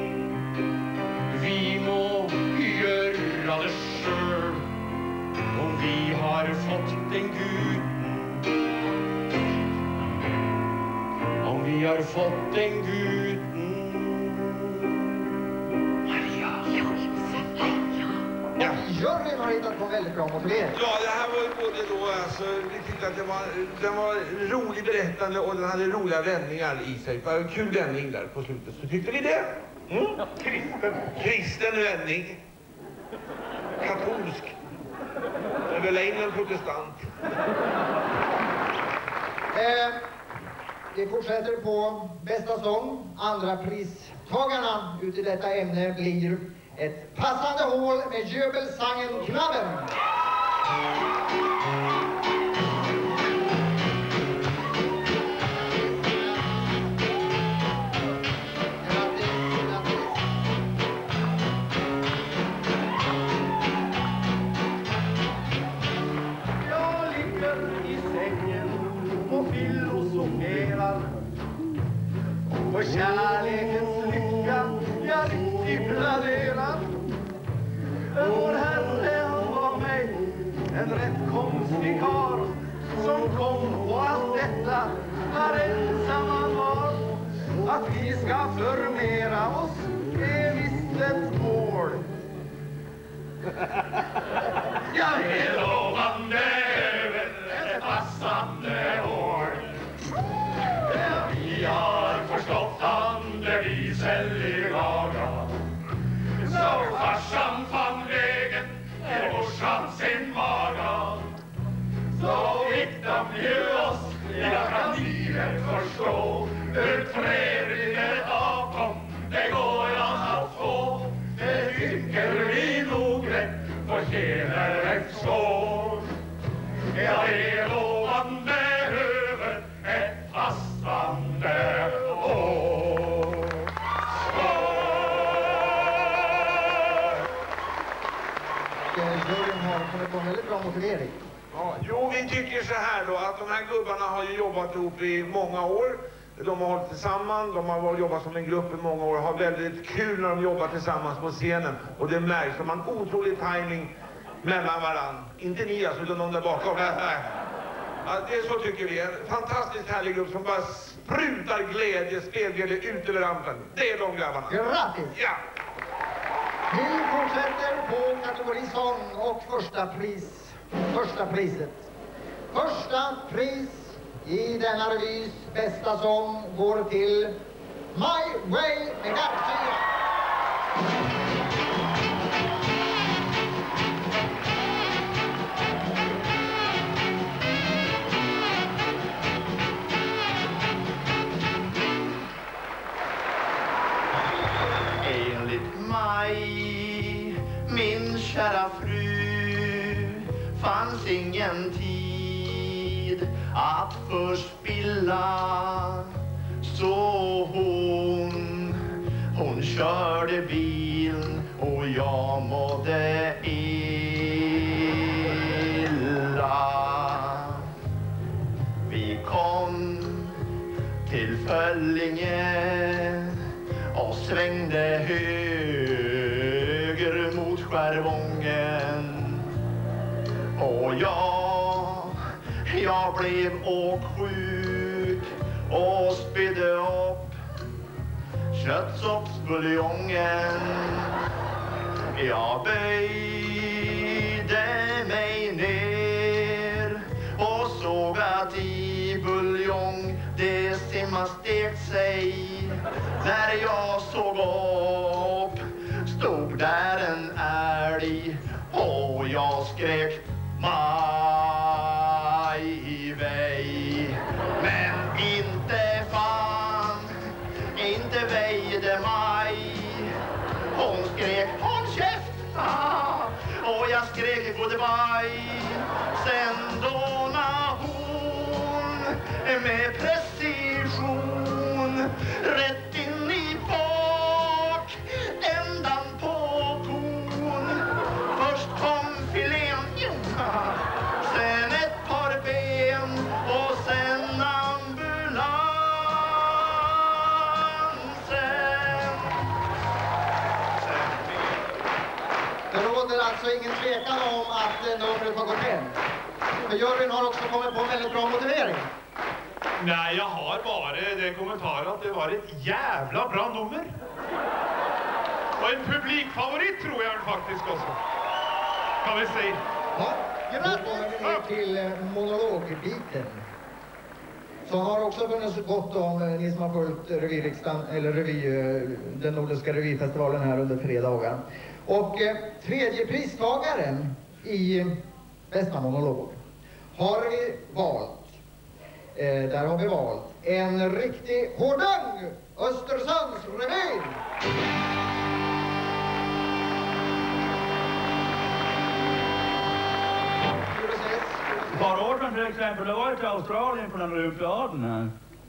Vi må gjøre det selv, om vi har fått den guden. Om vi har fått den guden. Juryn har hittat på väldigt bra motivering. Ja, det här var ju både då, alltså, vi tyckte att den var rolig berättande och den hade roliga vändningar i sig. Det var en kul vändning där på slutet, så tyckte vi det. Mm? Kristen vändning. Katolsk. Över en protestant. Vi fortsätter på bästa sång. Andra pristagarna ut i detta ämne blir ett passande hål med Jöbelsangen Knabben. Jag ligger i sängen och filosoferar på kärlekens lycka jag riktigt planerar. Vår Herre var mig en rätt konstig karl som kom på allt detta när ensamma var. Att vi ska förmera oss är visst ett mål. Jag är lovande över ett passande år. Vi har förstått Andervis helligaga. Så farsan fann vägen där morsan sin maga. Så fick de ju oss, jag kan livet förstå. Hur trevligt det avkom, det går jag att få. Det tycker vi nog rätt, för tjänar ett skål. Jag är lovande över ett fastande år. Juryn har kommit på en väldigt bra motivering. Ja, jo, vi tycker så här då att de här gubbarna har ju jobbat ihop i många år. De har hållit tillsammans, de har jobbat som en grupp i många år och har väldigt kul när de jobbar tillsammans på scenen. Och det märks som en otrolig timing mellan varann. Inte ni alltså, utan de där bakom. Ja, det är så tycker vi. En fantastiskt härlig grupp som bara sprutar glädje, spelglädje ut över rampen. Det är de grabbarna. Grattis! Ja! Vi fortsätter på kategori sång och första priset. Första pris i denna revys bästa sång går till My Way med Garcia. Enligt mig, min kära fru, fanns ingen tid att förspilla. Så hon körde bil och jag mådde illa. Vi kom till Föllinge och svängde höger mot Skärvången. Och jag blev åksjuk och spydde upp köttsoppsbuljongen. Jag böjde mig ner och såg att i buljong det simma stekt sig. När jag såg upp stod där en älg och jag skrek Maj vej. Men inte fan med precision. Rätt in i bak, ändan på ton. Först kom filén, sen ett par ben och sen Det råder alltså ingen tvekan om att numret har gått hem. För juryn har också kommit på en väldigt bra motivering. Nej, jag har bara den kommentaren att det var ett jävla bra nummer. Och en publikfavorit tror jag faktiskt också. Kan vi säga. Ja, grattis till monologbiten. Så har också funnits gott om ni som har följt revyriksdagen eller den Nordiska revyfestivalen här under 3 dagar. Och tredje pristagaren i bästa monolog har vi valt. Där har vi valt en riktig hårdung, Östersundsrevyn. Ett par år sedan till exempel, det var ju till Australien på den olympiaden här.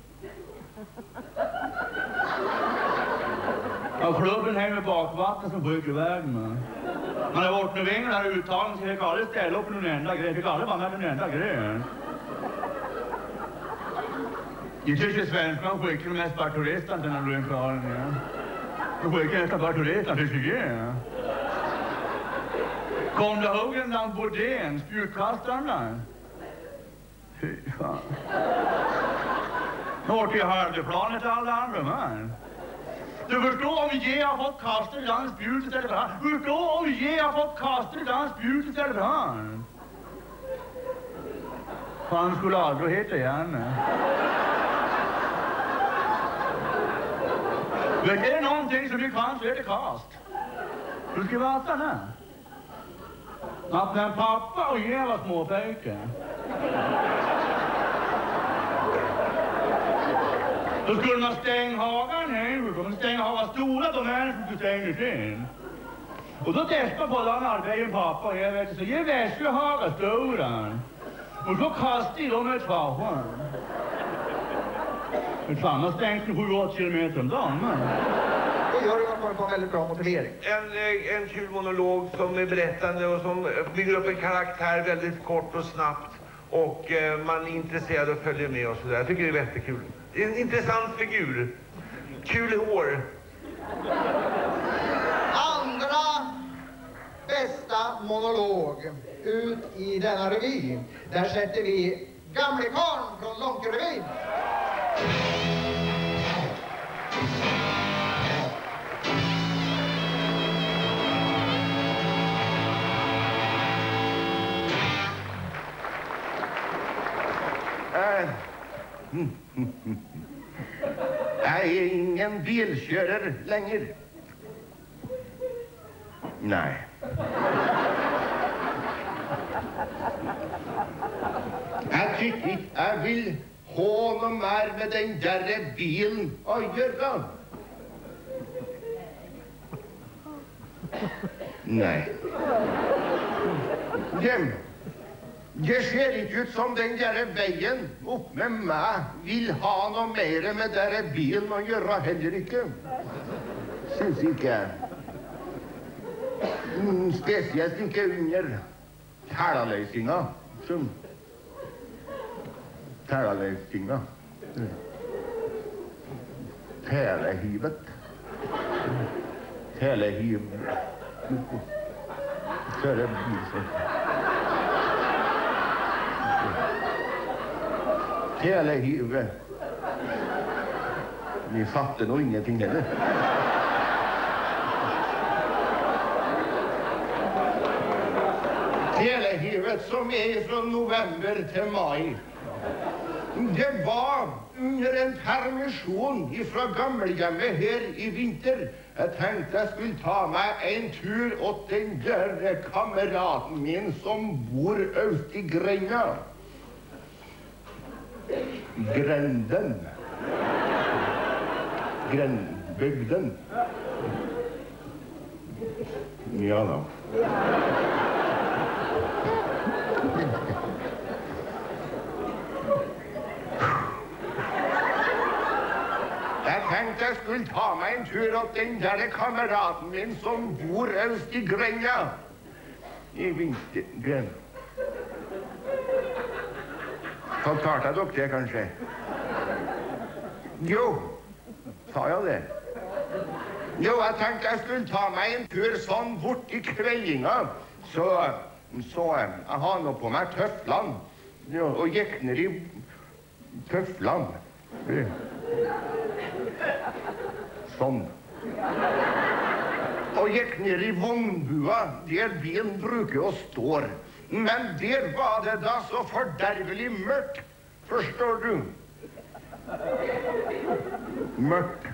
Och klubben hänger med bakvatten som bryter iväg. Man har varit med vingar här uttagen så jag fick aldrig ställa upp någon enda grej. Jag fick aldrig vara med någon enda grej. Jag tycker svenskarna skickar mest bara turisterna till den här olympiaden. De skickar nästan bara turisterna till Sverige. Kom du ihåg den där Bodén, spjutkastaren där? Fy fan. Nu åker jag Hövdeplanet till alla andra här. Du förstår om vi har fått kasta i dans spjut istället för han. Du förstår om vi har fått kasta i dans spjut istället för han. Han skulle aldrig heta igen. Vet du, är det någonting som vi kan så är det kast. Du ska veta det. Att när pappa och jag var småpojkar. Då skulle man stänga hagen här. Man stänga hagen stora de här som du stänger sin. Och då testade på den arbeten pappa och jag vet så jag väskar hagen stora. Och så kastade de ett fagen. Ett fan har stängt 7-8 kilometer om dagen. Det gör det på en väldigt bra motivering. En kul monolog som är berättande och som bygger upp en karaktär väldigt kort och snabbt. Och man är intresserad och följer med och sådär. Jag tycker det är jättekul. Det är en intressant figur. Kul hår. Andra bästa monolog ut i denna revy. Där sätter vi Gamle Karn från Långkerevyn. Jag är ingen bilkörare längre. Nej. Jag tycker jag vill ha något mer med den där bilen att göra. Nej. Det ser inte ut som den där vägen upp med mig vill ha något mer med den där bilen att göra heller inte. Syns inte. Speciellt inte under talalösningar som talalösningar. Telehivet. Telehiv. Före bilsen. Telehiv. Ni fattar nog ingenting heller. Telehivet som är från november till maj. Det var under en permission ifrån gammelgamle här i vinter. Jag tänkte jag skulle ta mig en tur åt den där kameraten min som bor öst i Gränna. Gränden. Grändbygden. Ja då. tenkte jeg skulle ta meg en tur til den der kameraten min som bor øst i grenda. I vintergrend. Fortalte jeg dere det, kanskje? Jo, sa jeg det? Jo, jeg tenkte jeg skulle ta meg en tur sånn bort i kveldinga. Så jeg har nå på meg tøflene, og gikk ned i tøflene. Sånn. Og gikk ned i vognbua, der bilen bruker å stå. Men der var det da så fordervelig mørkt, forstår du? Mørkt.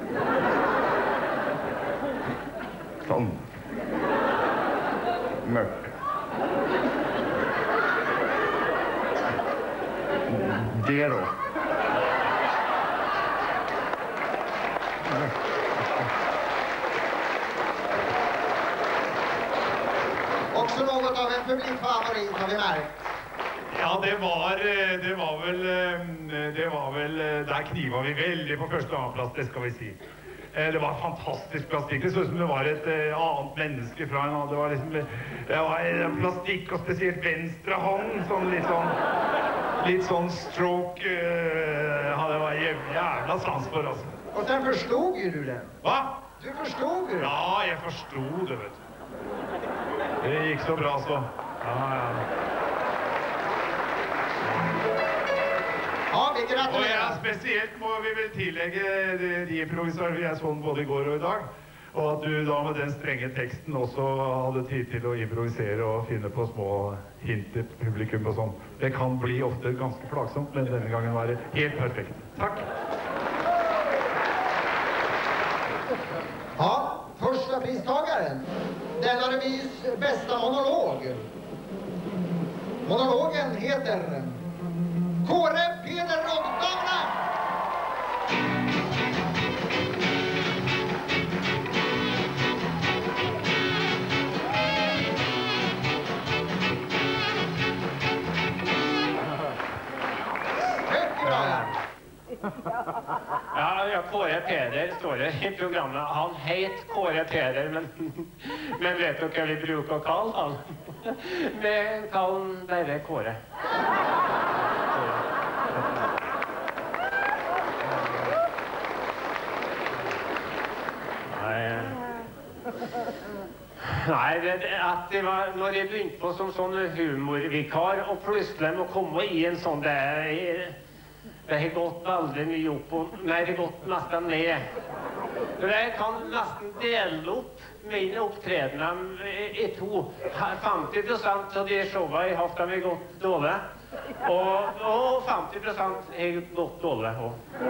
Sånn. Mørkt. Der også. Också något av en publikfavorit har vi märkt. Ja, det var vel der kniva vi veldig på første og annen plass, det skal vi si. Det var fantastisk plastikk. Det så ut som det var et annet menneske fra en annen. Det var liksom, det var plastikk, og spesielt venstre hånd, sånn litt sånn stroke. Det var jævla sans for, altså. Och sen förstod ju du det. Va? Du förstod ju det. Ja, jeg forstod det, vet du. Det gikk så bra, så. Ja. Ja, vi gratulerer. Og ja, spesielt må vi vel tillegge de improvisarer vi sånn både i går og i dag. Og at du da med den strenge teksten også hadde tid til å improvisere og finne på små hint til publikum og sånn. Det kan bli ofte ganske plagsomt, men denne gangen være helt perfekt. Takk. Ja, första pristagaren. Denna revys bästa monolog. Monologen heter Kåre Peder Roddamne. Ja, Kåre Peder står det i programmet. Han het Kåre Peder, men vet du hva vi bruker å kalle han? Vi kaller han bare Kåre. Nei, det var når jeg begynte på som sånn humorvikar, og plutselig må komme i en sånn det har gått veldig mye opp, nei, det har gått nesten ned. Jeg kan nesten dele opp mine opptredener i to. 50% av de showene jeg har hatt dem har gått dårlig, og 50% har gått dårlig også.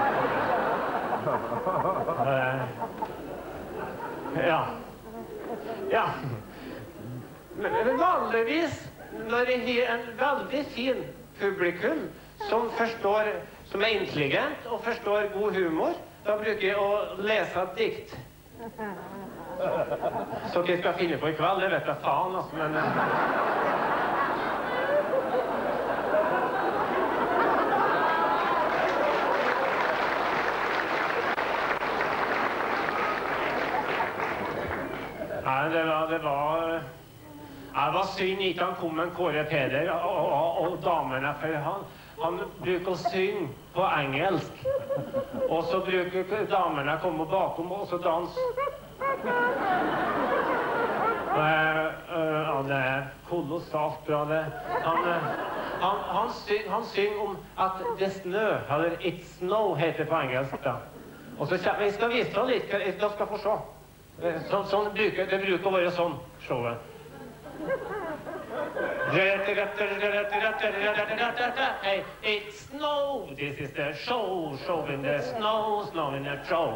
Ja. Men vanligvis, når jeg har en veldig fin publikum, som er intelligent og forstår god humor, da bruker jeg å lese et dikt. Så hva jeg skal finne på i kveld, det vet jeg faen, altså, men... Nei, det var synd ikke han kom med en Kåre Peder og damene, for han bruker å synge på engelsk, og så bruker damene å komme bakom og så danse. Det er kolossalt bra, det. Han synger om at det snø, eller it snow heter på engelsk, da. Og så vi skal vise deg litt, dere skal få se. Det bruker å være sånn, showet. Hey, it's snow. This is the show. Show in the snow. Snow in the show.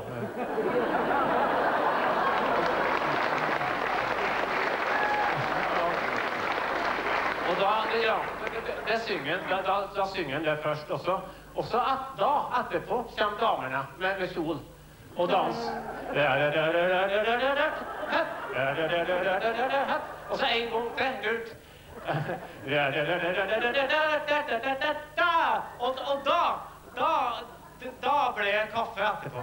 Og da synger han det først også. Og så etterpå kommer damene med kjol og dans. Og så en gang til ut. Og da ble jeg kaffe etterpå.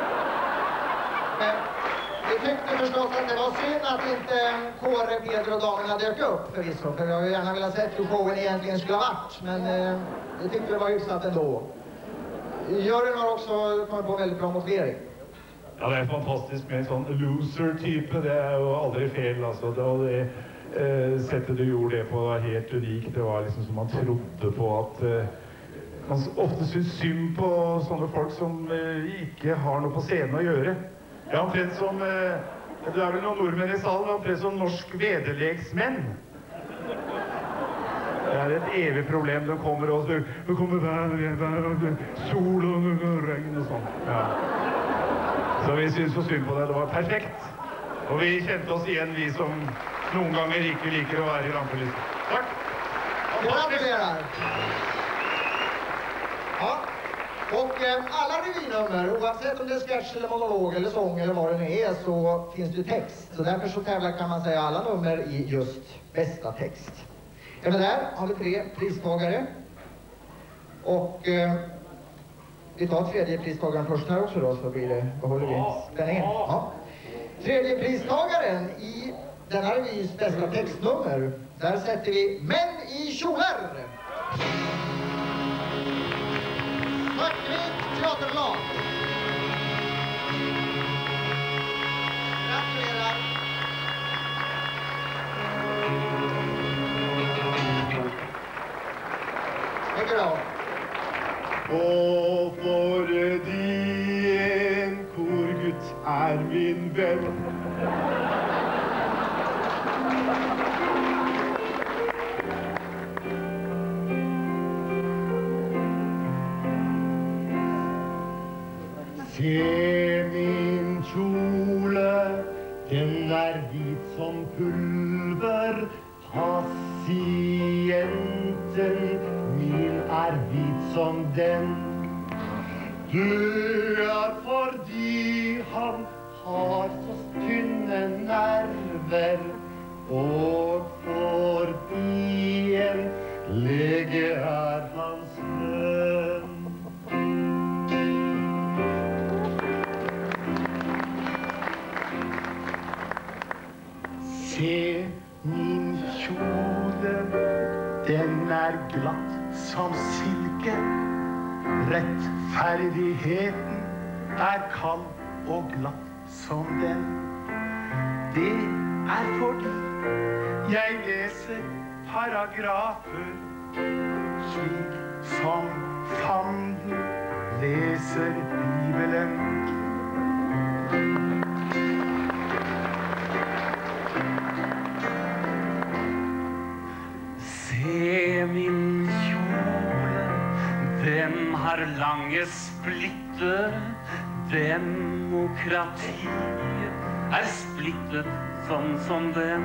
Vi tyckte förstås att det var synd att inte Kåre, Peder och damerna dök upp förvisso. För jag hade gärna velat sett hur showen egentligen skulle ha varit. Men vi tyckte det var hyfsat ändå. Jörgen har också kommit på väldigt bra motivering. Ja, det är fantastiskt med en sån loser-type. Det är ju aldrig fel. Alltså. Det sättet du gjorde det på var helt unikt. Det var liksom som man trodde på att... man ofta syns synd på sådana folk som inte har något på scenen att göra. Jag har omtrent som... det är väl någon norrmän i salen, omtrent som norsk vederlegsmän. Det är ett evigt problem. De kommer och så... Nu kommer sol och regn och sånt. Ja. Så vi syns så synd på det. Det var perfekt. Och vi kände oss igen, vi som någon gånger inte liker att vara i rampelyset. Tack! Gratulerar! Ja. Och alla revynummer, oavsett om det är sketch eller monolog eller sång eller vad det nu är, så finns det text. Så därför så tävlar, kan man säga, alla nummer i just bästa text. Även där har vi 3 pristagare. Och vi tar tredje pristagaren först här också då, så blir det, behåller vi spänningen. Ja. Tredje pristagaren i denna revys bästa textnummer, där sätter vi Män i kjolar. Svartvik teaterlag. Gratulerar. Mycket bra. Och för din korgut är min vän. Se min kjole, den är vit som pulver. Patienten min är vit som den. Dör fordi han har så tynne nerver. Och fordi en lege är hans vän. Se min kjole, den är glatt som silke. Rättfärdigheten är kall och glatt som den. Det är fordi jag läser paragrafer, slik som fanden läser Bibeln. Se min kjole, den har lange splitter. Demokrati är splittet sånn som den.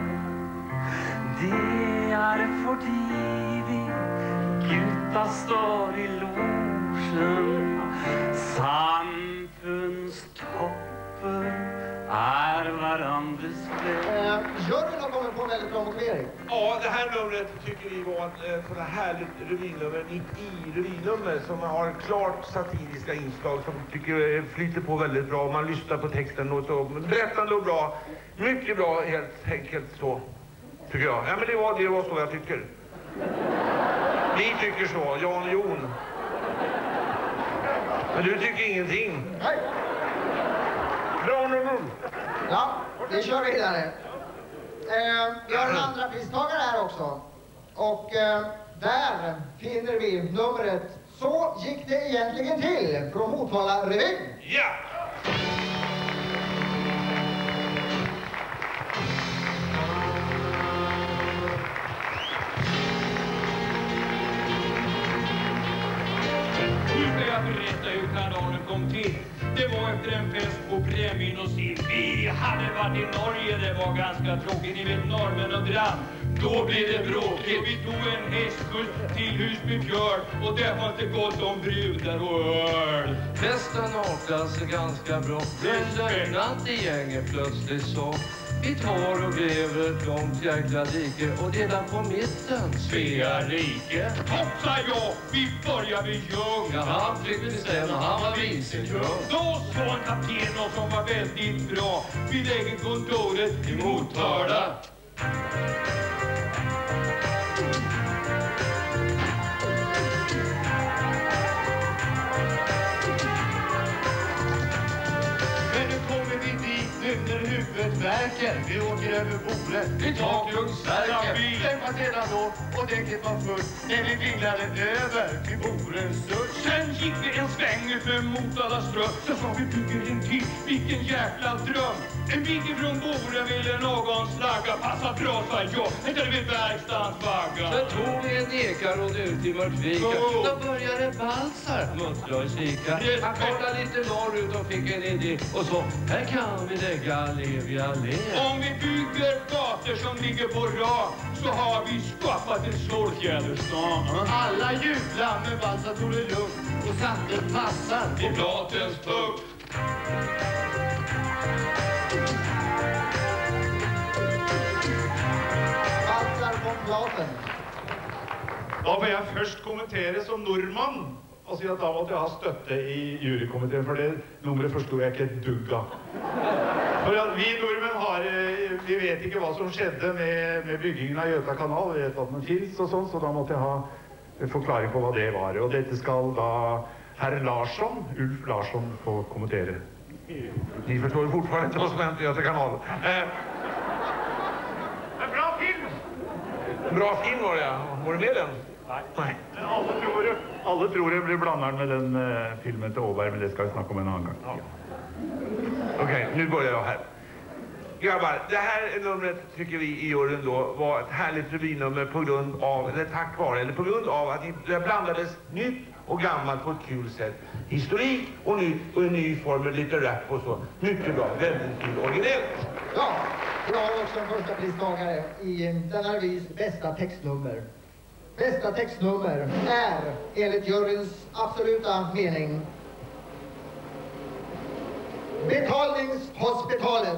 Det är fordi vi gutta står i logen. Samfunnstopper är varandres vän. Jörgen har kommit på en väldigt bra motivering. Ja, det här numret tycker vi var ett sådant härligt revynummer, mitt i revynummer, som har klart satiriska inslag som tycker flyter på väldigt bra. Man lyssnar på texten och så berättande och bra. Mycket bra, helt enkelt så, tycker jag. Ja, men det var så jag tycker. Ni tycker så, Jan och Jon. Men du tycker ingenting. Nej. Bra nummer. Ja, vi kör vidare. Vi har en andra pristagare här också. Och där finner vi numret Så gick det egentligen till från Motala Revyn. Ja! Nu ska jag berätta hur kanalen kom till. Det var efter en fest på Brännvin och sill. Vi hade varit i Norge, det var ganska tråkigt. Ni vet, norrmän och drann. Då blev det bråkigt. Vi tog en hästskjuts till Husbyfjörd. Och där var det gott om brudar och öl. Festen avklarade sig ganska bra. Det lögnade i gänget plötsligt så. Vi tar och gräver ett långt jäkla dike och delar på mitten Svea rike. Hoppsa ja, vi börjar vid Ljung. Ja, han fick bestämma, han var vicekung. Då sa en kapten och som var väldigt bra. Vi lägger kontoret i Motala. När huvudet värker, vi åker över bordet, vi tar Kungsverken. Den var sedan då och däcket var fullt när vi vinglade över till Borens sudd. Sen gick vi en sväng över Motala ström. Så sa vi bygger en till, vilken jäkla dröm. En bit ifrån Boren ville någon slagga. Passa bra, sa jag, hittade vi verkstans vagga. Så tog vi en ekarråd ut i Mörtvika. Då började Balsar muttra och kika. Han kollade lite norrut och fick en idé. Och så, här kan vi lägga Allevia allé. Om vi bygger gator som ligger på rad så har vi skapat en Stålfjäderstan. Alla jublar med Balsar tog det lugnt och satte passar i platens tugg. Balsar på platen. Da får jeg først kommentere som nordmann og si at da måtte jeg ha støtte i jurykomiteen, for det nummeret forstod jeg ikke et dugg av. For at vi nordmenn vi vet ikke hva som skjedde med byggingen av Göta kanal, vi vet at den finnes og sånn, så da måtte jeg ha en forklaring på hva det var. Og dette skal da herr Larsson, Ulf Larsson, få kommentere. Ni förstår fortfarande inte vad som hänt i Göta kanal. En bra film! Bra film var det, ja. Var du med den? Nej. Alle tror det blir blandaren med den filmen till Åberg, men det ska vi snacka om en annan gång. Ja. Okej, nu börjar jag här. Grabbar, det här numret tycker vi i juryn då var ett härligt revynummer på grund av, eller tack vare, eller på grund av att det blandades nytt och gammalt på ett kul sätt. Historik och nytt och en ny form med lite rap och så. Mycket bra, väldigt kul, originellt. Ja, vi har också en första pristagare i denna revys bästa textnummer. Bästa textnummer är, enligt juryns absoluta mening, Betalningshospitalet.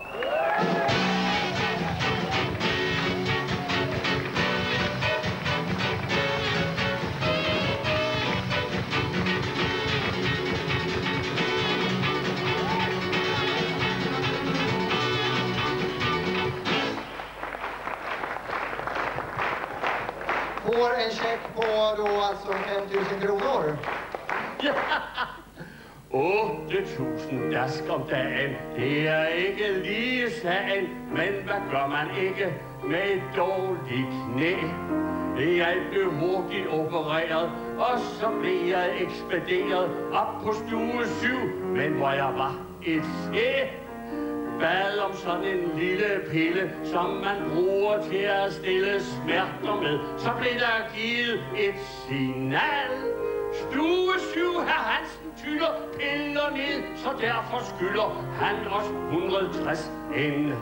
Får en check på då alltså 5 000 kronor. 8.000 dask om dagen, det er ikke lige sagen, men hvad gør man ikke med et dårligt knæ? Jeg blev hurtigt opereret, og så blev jeg ekspederet op på stue 7, men hvor jeg var et sæt. Bad om sådan en lille pille, som man bruger til at stille smerter med. Så blev der givet et signal. Stue 7, herr Hansen tyller piller ned, så derfor skylder han os 160,5.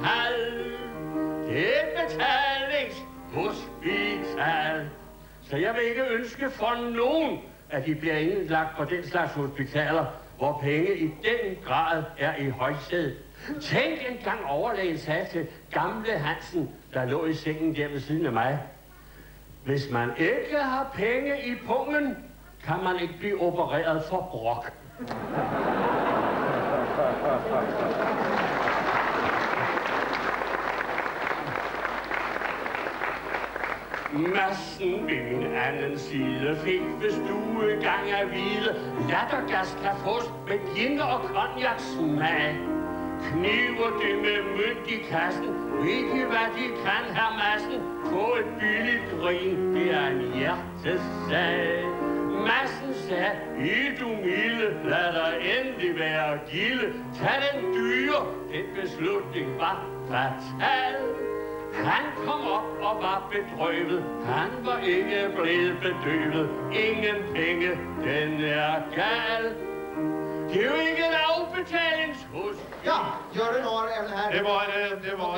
Det er betalingshospital. Så jeg vil ikke ønske for nogen, at de bliver indlagt på den slags hospitaler, hvor penge i den grad er i højsædet. Tænk engang overlægen sagde til gamle Hansen, der lå i sengen der ved siden af mig. Hvis man ikke har penge i pungen, kan man ikke blive opereret for brok. Massen ved min anden side fik ved stuegang af hvide. Lattergas kan fås med gin og konjaksmag. Kniver det med mønt i kassen, ved de hvad de kan, herr Madsen? Få et billigt grin, det er en hjertesag. Madsen sagde, i du milde, lad dig endelig være gilde. Tag den dyre, den beslutning var fatal. Han kom op og var bedrøvet, han var ikke blevet bedøvet. Ingen penge, den er gal. Det er jo ikke en afbetalingshus. Ja, juryn har en här. Det var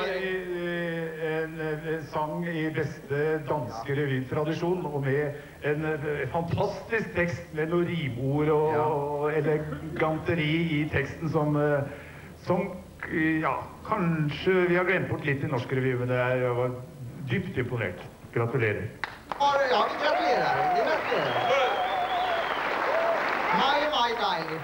en sang i bästa danske revytradisjon och med en fantastisk text med några rimord och eleganteri i texten som ja, kanskje vi har glemt bort litt i norsk revy, men jeg var dypt imponert. Gratulerer. Ja, vi gratulerar. Maj Daily.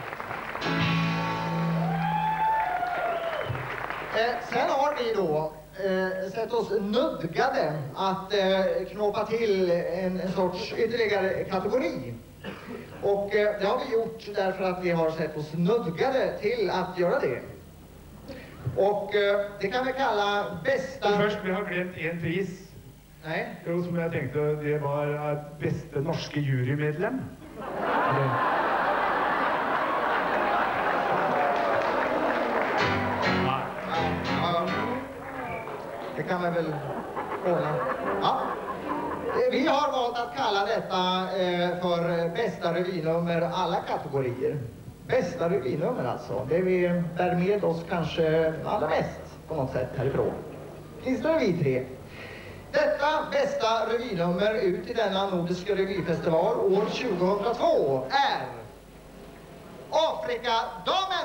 Sen har vi då sett oss nödgade att knåpa till en sorts ytterligare kategori. Och det har vi gjort därför att vi har sett oss nödgade till att göra det. Och det kan vi kalla bästa... Först, vi har glömt en pris. Nej. Jo, som jag tänkte, det var bästa norske jurymedlem. Det kan man väl ordna. Ja. Vi har valt att kalla detta för bästa revynummer alla kategorier. Bästa revynummer alltså. Det vi bär med oss kanske allra mest på något sätt härifrån. Åtminstone vi tre. Detta bästa revynummer ut i denna Nordiska revyfestival år 2002 är Afrikadamen!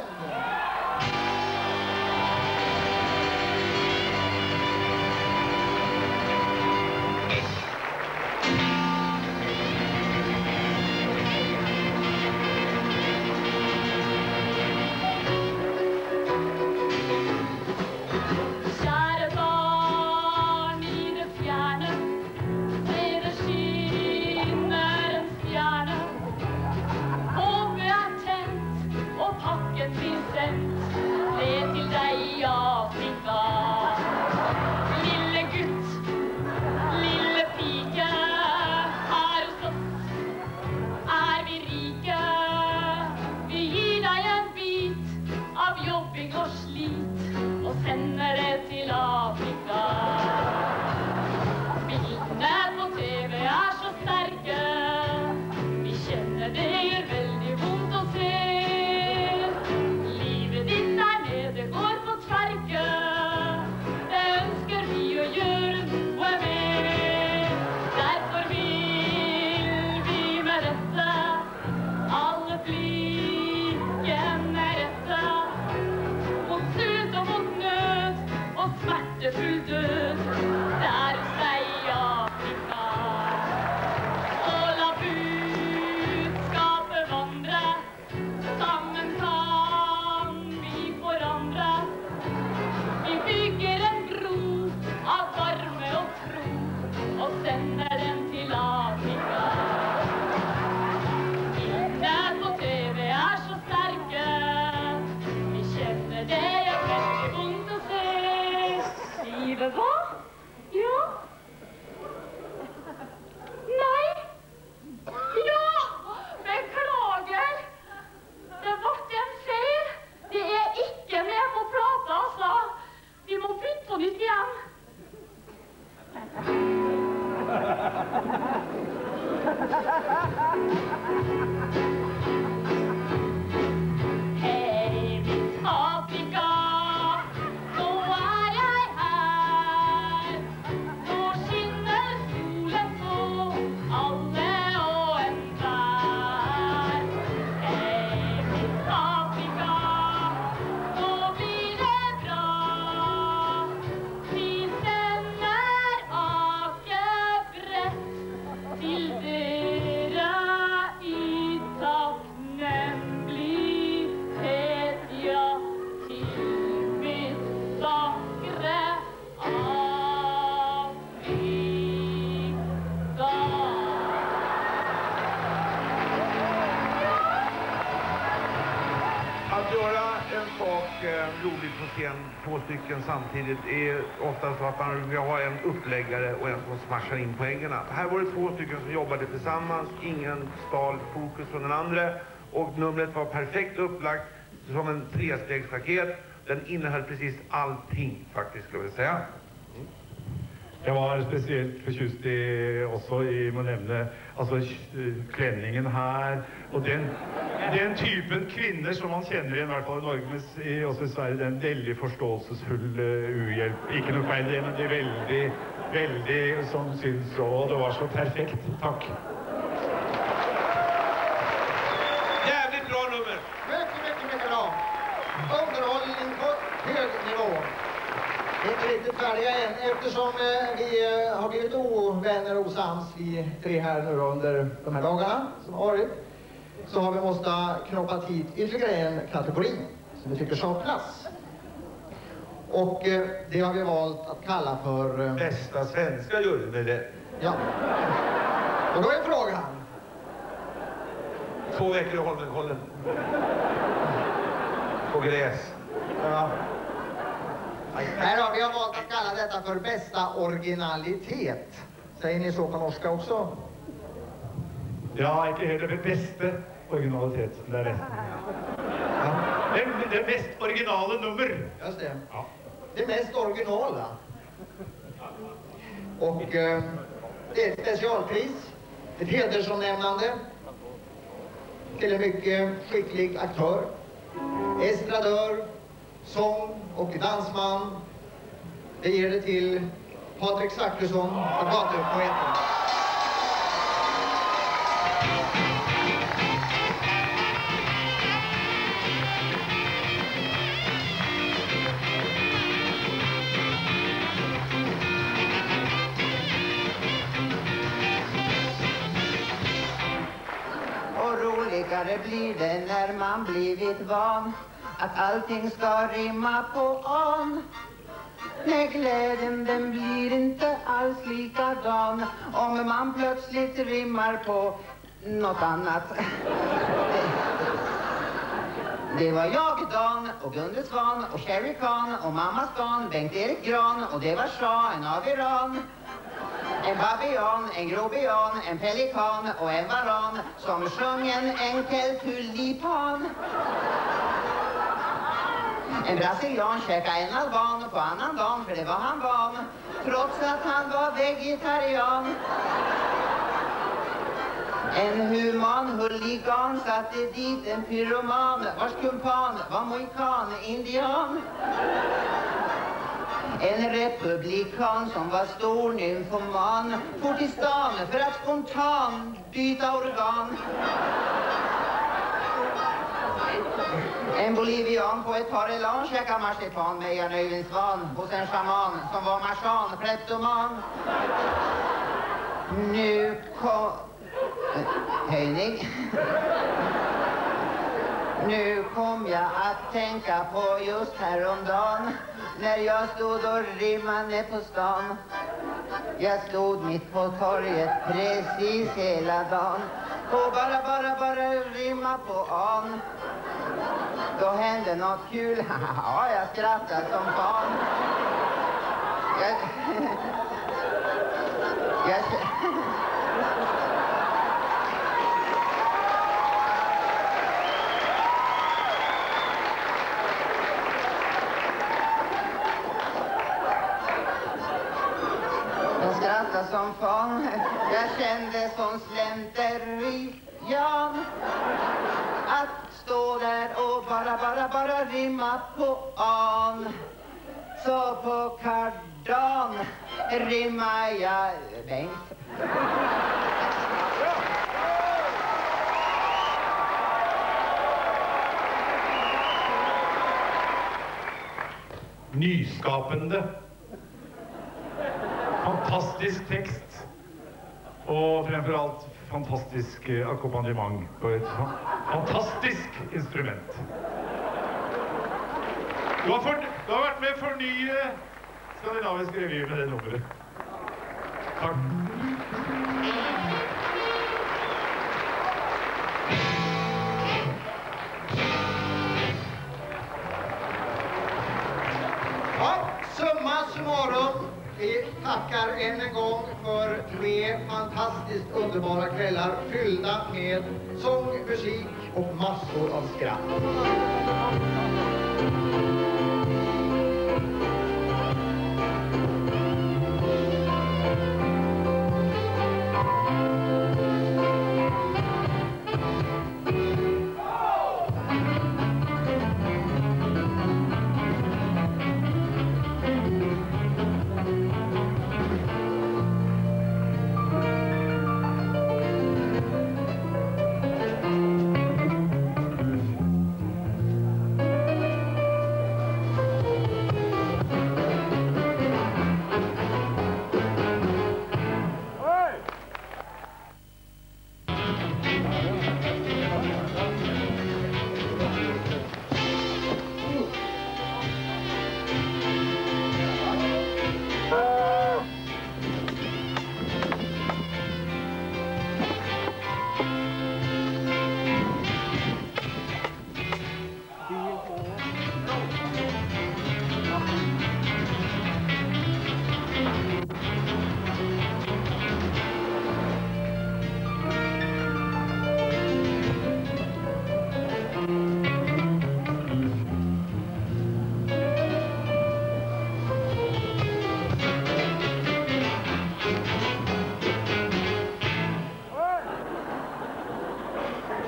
roligt på scen, 2 stycken samtidigt, är ofta så att man vill ha en uppläggare och en som smashar in poängerna. Här var det 2 stycken som jobbade tillsammans, ingen stal fokus från den andra, och numret var perfekt upplagt som en 3-stegsraket. Den innehöll precis allting faktiskt, skulle jag säga. Jag var speciellt förtjust i, också i, må nämne, alltså klänningen här och den typen kvinnor som man känner i hvert fall i Norge, men också i Sverige, den väldigt förståelsesfull uhjälp. Ikke noe feil det, men det är väldigt som syns, och det var så perfekt. Tack. Jävligt bra nummer. Mycket bra. Underhållning på hög Vi är inte riktigt färdiga än. Eftersom vi har blivit ovänner och osams, vi tre här nu under de här dagarna som har varit, så har vi måste knoppa hit ytterligare en kategori som vi tycker saknas. Och det har vi valt att kalla för... Bästa svenska juryn med det. Ja. Och då är frågan... 2 veckor i Holmenkollen. På gräs. Ja. Nej då, vi har valt att kalla detta för bästa originalitet. Säger ni så på norska också? Ja, inte heller det bästa originalitet. Det är det. Ja. Det mest originala nummer. Just det. Ja. Det mest originala. Och det är ett specialpris. Ett hedersomnämnande till en mycket skicklig aktör. Estradör, sång och dansman. Det ger det till Patrik Zackrisson och gatupoeten. Roligare blir det när man blivit van att allting ska rimma på an. Men glädjen den blir inte alls likadan om man plötsligt rimmar på något annat. Det var jag, Dan och Gunde Svan och Sherry Khan och mamma Stan, Bengt-Erik Gran och det var Shahen av Iran. En babian, en grobian, en pelikan och en varan som sjöng en enkel tulipan. En brasilian käkade en alban på annan dagen för det var han van, trots att han var vegetarian. En human huligan satte dit en pyroman vars kumpan var mohikan, indian. En republikan som var stor nymfoman for till stan för att spontant byta organ. En bolivian på ett par elan käkade marsipan med en Öyvindsvan hos en shaman som var marsan, kleptoman. Nu kom... Höjning. Nu kom jag att tänka på just häromdagen när jag stod och rimmade på stan. Jag stod mitt på torget precis hela dagen och bara rimma på an. Då hände något kul, ja jag skrattade som fan. Jag skrattade som fan, jag kände som slenterian att stå där och bara rimma på an. Så på kardan rimmar jag Bengt. Nyskapande. Fantastisk text. Och framförallt fantastisk ackompanjemang på ett fantastiskt instrument. Du har varit med för ny skandinavisk revy med det nummeret. Tack. Ja, summa summarum. Vi tackar än en gång för 3 fantastiskt underbara kvällar fyllda med sång, musik och massor av skratt.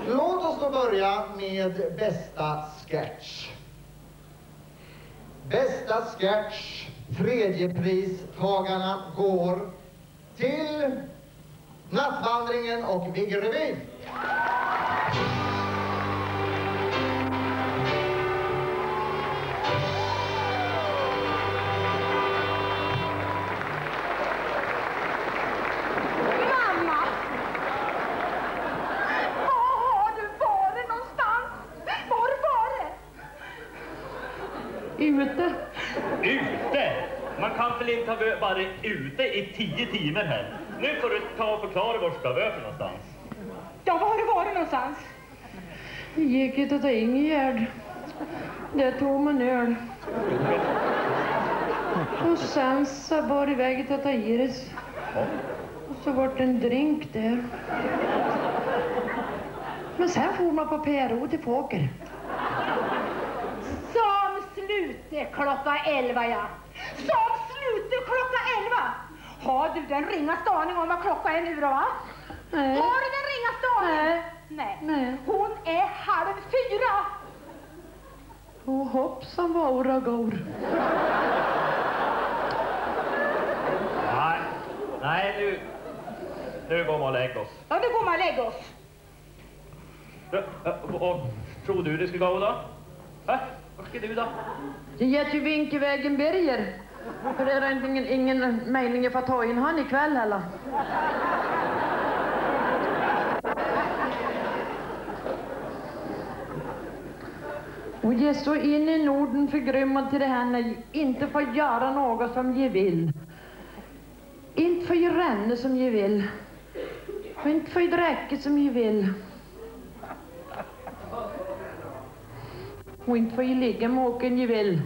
Låt oss då börja med bästa sketch. Bästa sketch, tredjepristagarna går till Nattvandringen och Viggerevyn. Ute. Ute? Man kan väl inte ha varit ute i 10 timmar här. Nu får du ta och förklara var ska vi för någonstans. Ja, var har du varit någonstans? Vi gick ut och ta Ingegärd. Där tog man öl. Och sen så var iväg till att ta Iris. Och så var det en drink där. Men sen får man på PRO till Fåker. Som slutar klockan 11, ja. Som slutar klockan 11. Har du den ringaste aning om vad klockan är nu då, va? Nej. Har du den ringaste aning? Nej. Hon är 3:30. Och hoppsan våra går. Nej, nu går man och lägger oss. Ja, nu går man och lägger oss. Och tror du det ska gå då? Vad ska du då? Jag ger till Vinkevägen Berger. För det är ingen mening att få ta in han ikväll heller. Och jag så in i Norden förgrymmad till det här när jag inte får göra något som jag vill. Inte får jag ränna som jag vill. Och inte får jag dräcka som jag vill. Och inte får jag ligga med åken jag vill.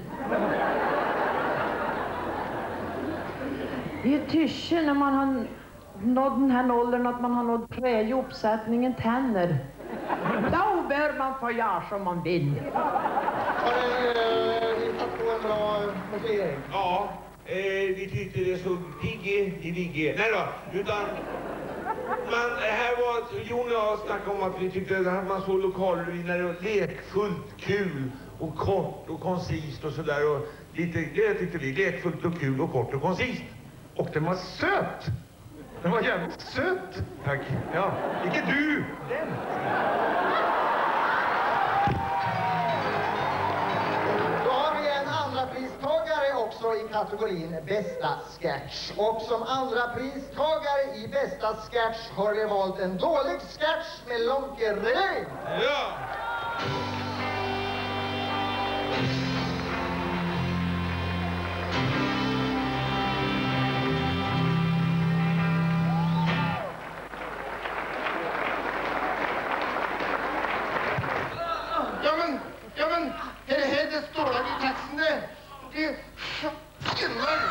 Det är tyst när man har nått den här åldern att man har nått tredje uppsättningen tänder. Då bör man få göra som man vill. Har du hittat på en bra motivering? Ja, vi tyckte det så pigge i vigge. Nej då, utan här var Jon och jag snackade om att vi tyckte att man såg lokalrevyn när det var lekfullt, kul och kort och koncist och sådär. Och lite, det tyckte vi, lekfullt och kul och kort och koncist. Och den var söt. Den var jävligt söt. Tack. Ja, inte du. Den. Då har vi en andra pristagare också i kategorin bästa sketch. Och som andra pristagare i bästa sketch har vi valt en dålig sketch med Lonkerevyn. Ja. Ja men, är det här det står i texten där? Det är filmer.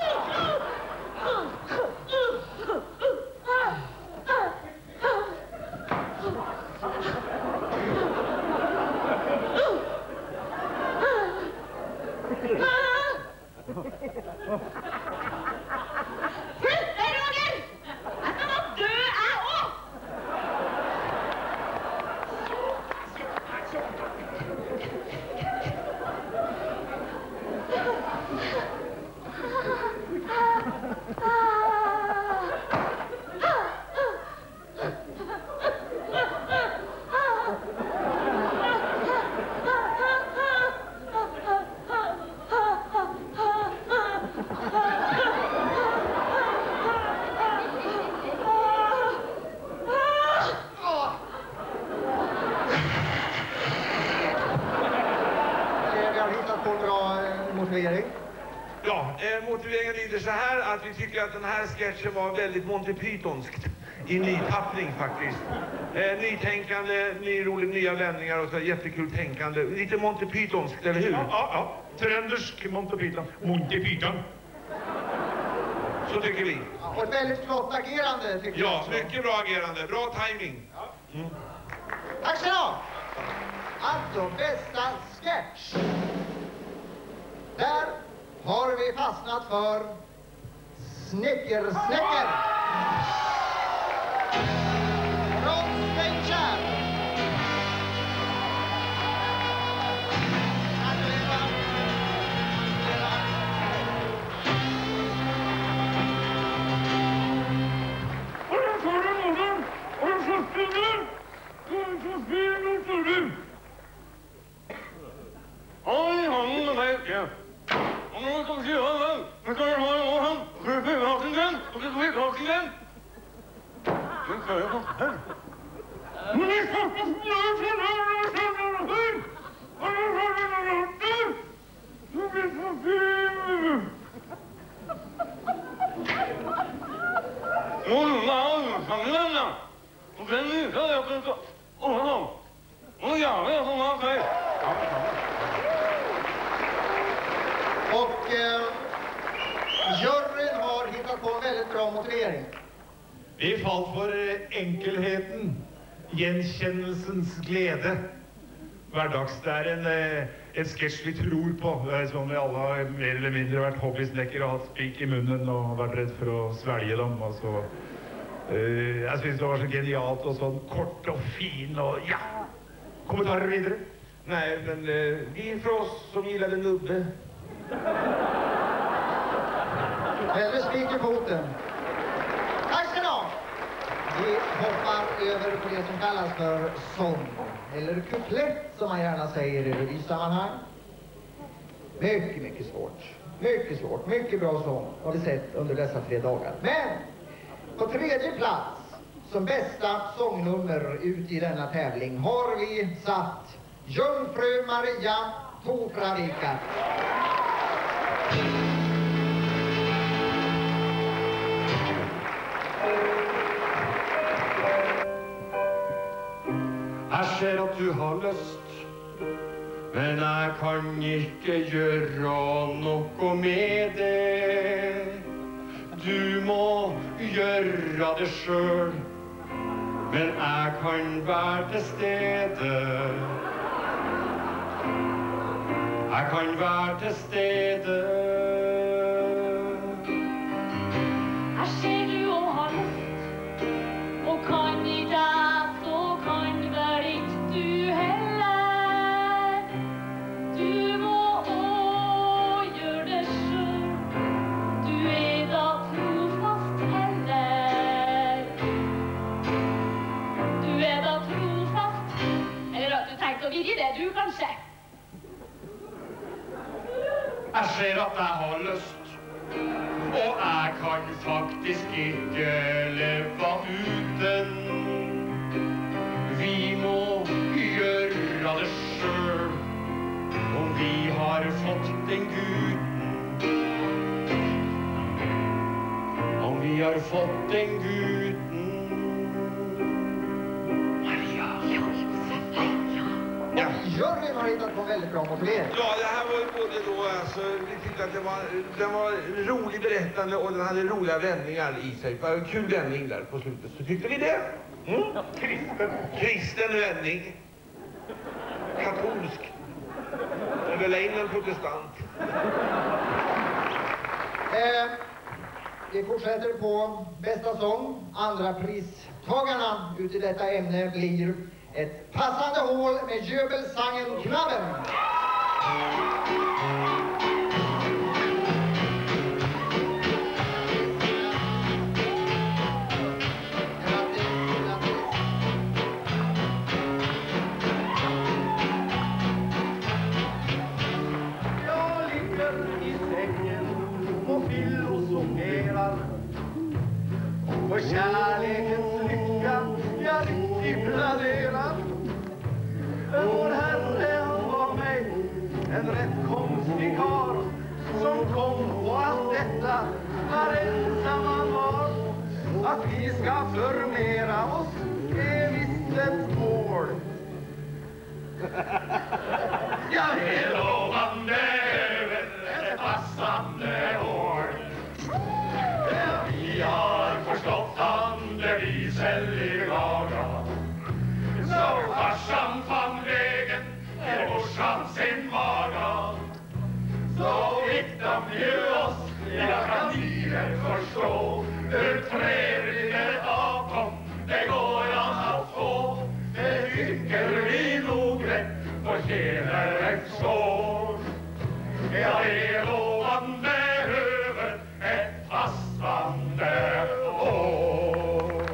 Ja, motiveringen lyder så här att vi tycker att den här sketchen var väldigt Monty Pythonskt i ny tappning faktiskt. Nytänkande, nya vändningar och så jättekul tänkande. Lite Monty Pythonskt, eller hur? Ja. Tröndersk Monty Python. Monty Python. Så tycker vi. Ja, och ett väldigt flott agerande tycker jag. Ja, mycket bra agerande. Bra timing. Mm. Tack så mycket. Alltså, bästa sketch. Där har vi fastnat för Snicker. Från Schweiz. Och juryn har hittat på en väldigt bra motivering. Vi falt for enkelheten, gjenkjennelsens glede. Hverdags, det er en sketsj vi tror på, som vi alle har mer eller mindre vært hobbysnekker og hatt spik i munnen og vært redd for å svelge dem. Altså, jeg synes det var så genialt og sånn kort og fin og ja, kommentarer videre. Nej, men vi för oss som gillade nubbe. Hellre spik i foten. Tack ska ni ha. Vi hoppar över på det som kallas för sång. Eller kuplett som man gärna säger i revysammanhang. Mycket, mycket svårt. Mycket svårt. Mycket bra sång har vi sett under dessa 3 dagar. Men på 3:e plats som bästa sångnummer ut i denna tävling har vi satt Jungfru Maria Topravika. Jeg ser at du har lyst, men jeg kan ikke gjøre noe med det. Du må gjøre det selv, men jeg kan være til stede. Jeg kan være til stede. Jeg ser du og har lyst, og kan i deg, så kan vel ikke du heller. Du må også gjøre det selv, du da trofast heller. Du da trofast, eller at du tenkte å virre det du kanskje. Jeg ser at jeg har lyst, og jeg kan faktisk ikke leve uten. Vi må gjøre det selv, om vi har fått den guden. Om vi har fått den guden. Ja. Juryn har hittat på en väldigt bra motivering. Ja, det här var ju både då, alltså, vi tyckte att den var rolig berättande och den hade roliga vändningar i sig. Det var en kul vändning där på slutet, så tyckte vi det. Mm? Ja, kristen vändning. Katolsk. Eller in en protestant. Vi fortsätter på bästa sång. Andra pristagarna ut i detta ämne blir ett passande hål med Jöbelsangen Knabben. Jag ligger i sängen och filosoferar på kärlekens lycka jag riktigt planerar. Vår Herre han var mig en rätt konstig karl som kom på allt detta när ensam han var. Att vi ska förmera oss är visst ett mål. Ja, det är lovande över ett passande år. Vi har förstått Anders i laga. Så farsan fann vägen till morsan sin maga. Så fick de ju oss, jag kan ni väl förstå hur trevligt det avkom, det går jag att få. Det tycker vi nog rätt på ett skål. Ja, det är lovande över ett fastande år.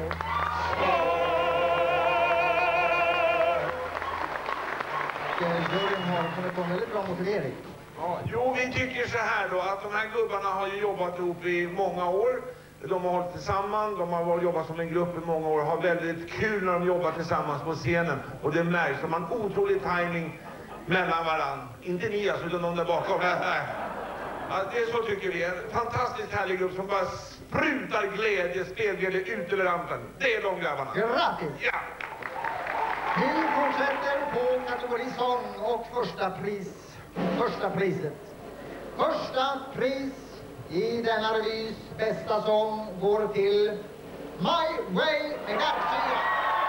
Juryn har kommit på en väldigt bra motivering. Ja, jo, vi tycker så här då att de här gubbarna har ju jobbat ihop i många år. De har hållit tillsammans, de har jobbat som en grupp i många år, har väldigt kul när de jobbar tillsammans på scenen. Och det märks som en otrolig timing mellan varann. Inte ni alltså, utan de där bakom. Ja, det är så tycker vi. En fantastiskt härlig grupp som bara sprutar glädje, spelglädje ut över rampen. Det är de grabbarna. Grattis! Ja! Vi fortsätter på kategori sång och första priset. Första pris i denna revys bästa sång går till My Way med Garcia.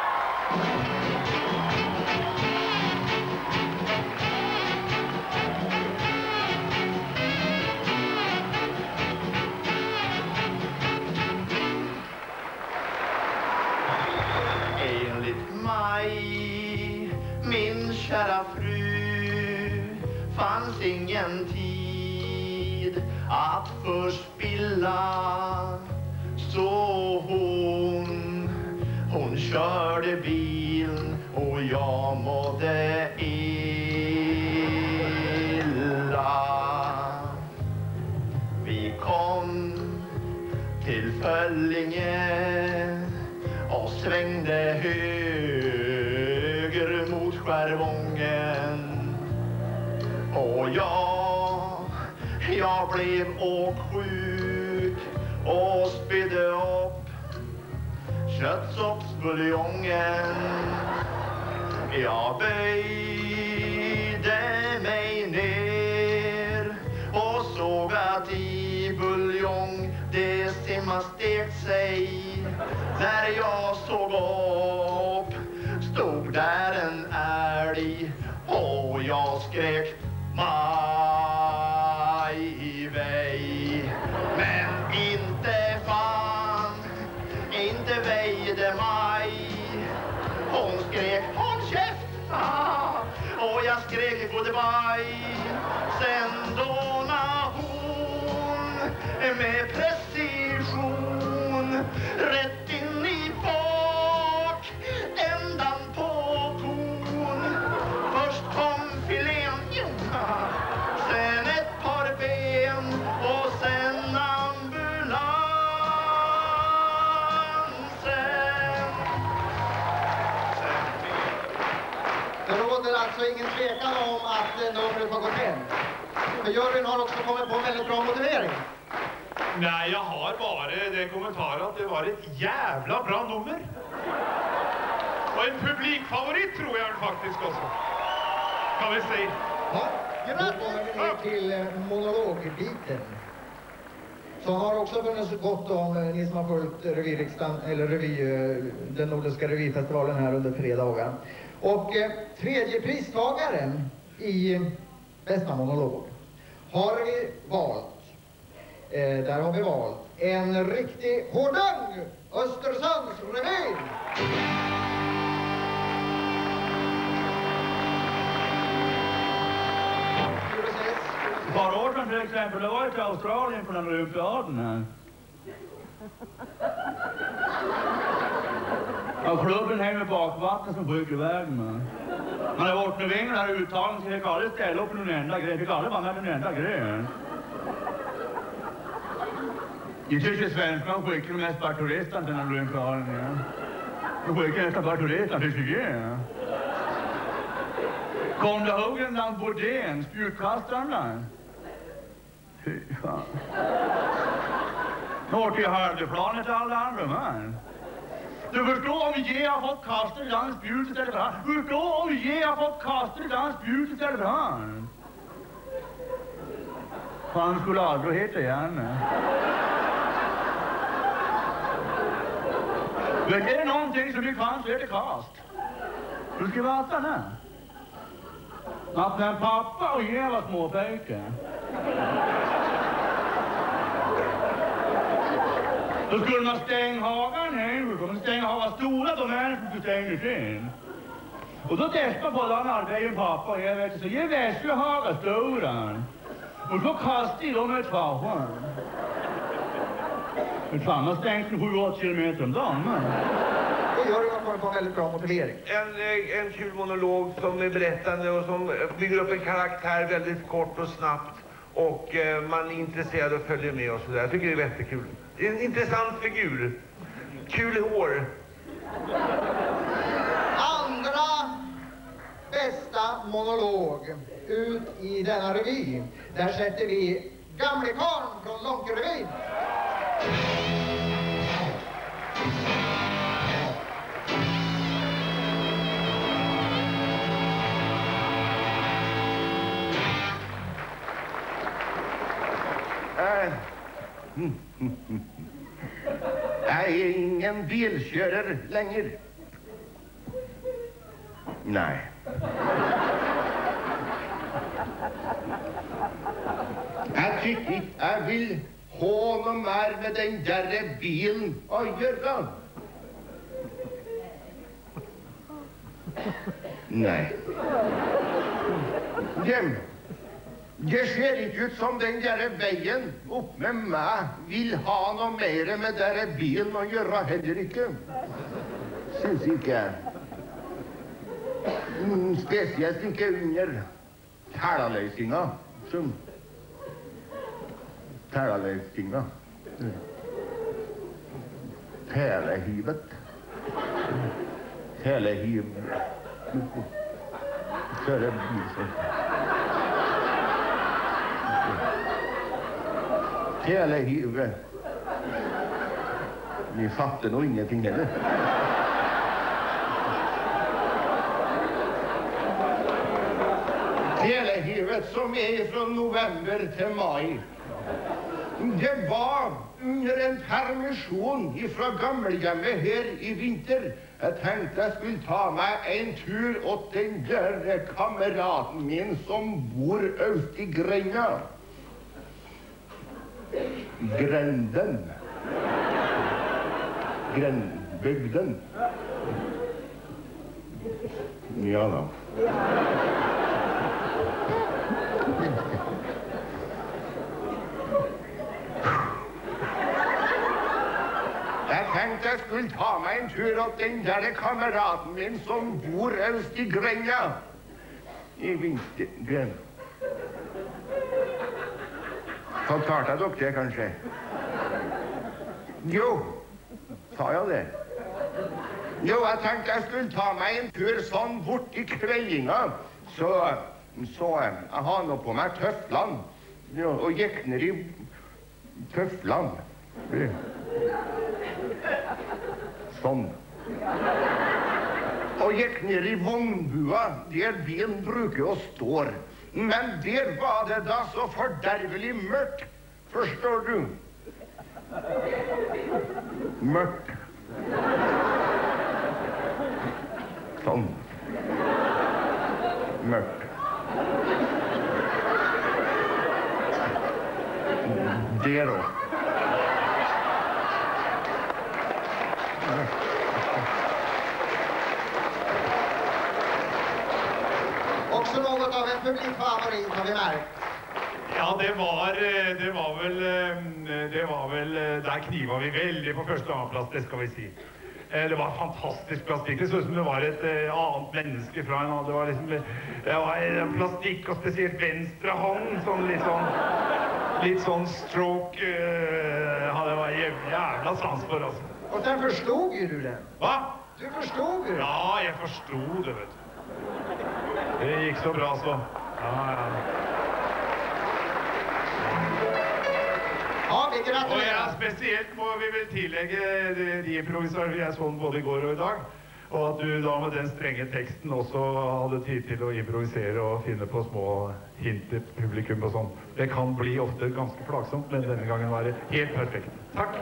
Enligt mig, min kära fru, fanns ingen tid att förspilla. Så hon körde bilen och jag mådde illa. Vi kom till Föllinge och svängde höger mot Skärvången. Och jag blev åksjuk och spydde upp köttsoppsbuljongen. Jag böjde mig ner och såg att i buljong det simma stekt sig. När jag såg upp stod där en älg och jag skrek My way. Men inte väjde mig. Hon skrek håll käft och jag skrek goodbye. Sen dånade hon med precision rätt in i bak ändan på kon. Först kom filén, sen ett par ben och sen ambulansen. Det råder alltså ingen tvekan om att numret har gått hem. För juryn har också kommit på en väldigt bra motivering. Nej, jag har bara den kommentaren att det var ett jävla bra nummer. Och en publikfavorit tror jag faktiskt också. Kan vi säga. Ja, grattis! Då kommer vi ner till monologbiten. Så har också funnits gott om ni som har följt revyriksdagen, eller den Nordiska revyfestivalen här under 3 dagar. Och tredje pristagaren i bästa monolog har vi valt. Där har vi valt en riktig hårdang Östersundsrevy. Ett par år sedan till exempel, det var jag till Australien på den olympiaden här. Och klubben hänger med bakvatten som sjuk i vägen. Man har varit med vingen här uttagen så jag fick aldrig ställa upp någon enda grej. Jag fick aldrig vara med någon enda grej. Jag tycker svenskarna skickar mest bara turisterna till den olympiaden. De skickar nästan bara turisterna till Sverige. Kom du ihåg den där Bodén, spjutkastaren där? Fy fan. Nu åker jag Hövdeplanet till alla andra man. Du förstår om vi har fått kasta i den spjut istället för han. Du förstår om vi har fått kasta i den spjut istället för han. Han skulle aldrig heta igen. Vet du, är det någonting som vi kan så är det kast. Du ska veta det. Att när pappa och jag var småpojkar då skulle man stänga hagen här. Man stänga hagen stora domäner som du stängde sin. Och då testade på den arbeten pappa och jag vet så jag väskade hagen stora. Och så kastade jag dem ett fagen. Ett fan har stängt 7-8 kilometer om dagen. 10-åring har kommit på en väldigt bra motivering. En kul monolog som är berättande och som bygger upp en karaktär väldigt kort och snabbt. Och man är intresserad och följer med och sådär. Jag tycker det är jättekul. Det är en intressant figur. Kul i hår. Andra bästa monolog ut i denna revy. Där sätter vi Gamle Karn från Långkerevyn. Jag är ingen bilkörare längre. Nej. Jag tycker inte jag vill ha något mer med den där bilen att göra. Nej. Det ser inte ut som den där vägen upp med mig vill ha något mer med den där bilen att göra heller inte. Syns inte. Speciellt inte under talalösningar. Som talalösningar. Telehivet. Telehiv. Köra bil. Telehivet. Ni fattar nog ingenting heller. Telehivet som är från november till maj. Det var under en permission ifrån gammelhjemmet här i vinter. Jag tänkte jag skulle ta mig en tur åt den där kameraten min som bor öst i Gränna. Gränden. Grändbygden. Ja då. Jag tänkte jag skulle ta mig en tur åt den där kameraten min som bor öst i Gränna. I Vintergränd. Förklarade dock det kanske? Jo, sa jag det? Jo, jag tänkte jag skulle ta mig en tur sån bort i Kvällinga. Så jag har nog på mig töfflan. Ja, och gick ner i töfflan. Sån. Och gick ner i Vångbua, där bilen brukar och står. Men där var det då så fördärvligt mörkt. Förstår du? Mörkt. Sån. Mörkt. Det då. Också något av en publikfavorit har vi märkt. Ja, det var väl där knivar vi väldigt på första avplats, det ska vi si. Det var fantastisk plastikk. Det så ut som det var et annet menneske fra en annen. Det var liksom det var en plastikk og spesielt venstre hånd som litt sånn stroke det var jävla sans for altså. Och sen förstod ju du det. Va? Du förstod ju. Ja, jag förstod det, vet du. Det gick så bra så. Ja. Ja, vi gratulerar. Og ja, spesielt må vi vel tillegge de improvisarer jeg sånn både i går og i dag. Og at du da med den strenge teksten også hadde tid til å improvisere og finne på små hint til publikum og sånn. Det kan bli ofte ganske plagsomt, men denne gangen var det helt perfekt. Takk.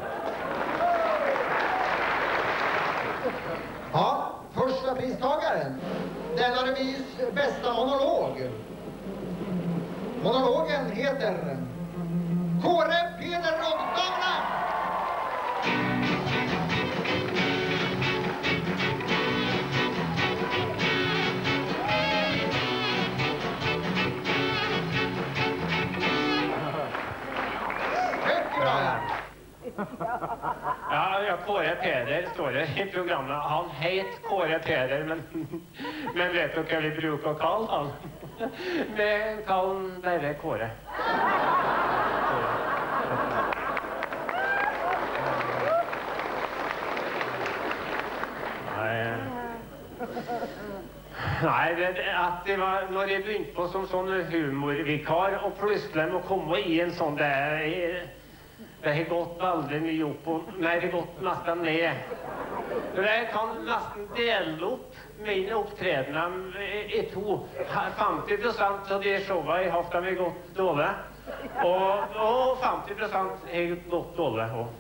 Ja, första pristagaren. Denna revys bästa monolog. Monologen heter Kåre Peder Rådstavne. Ja, ja, Kåre Peder står det i programmet. Han het Kåre Peder, men vet du hva vi bruker å kalle han? Vi kaller han bare Kåre. Nei, det var når jeg begynte på som sånn humorvikar, og plutselig må komme i en sånn, det har gått veldig mye opp, nei, det har gått nesten ned. Jeg kan nesten dele opp mine opptredener i to. 50% av de showene jeg har hatt, har gått dårlig, og 50% har gått dårlig også.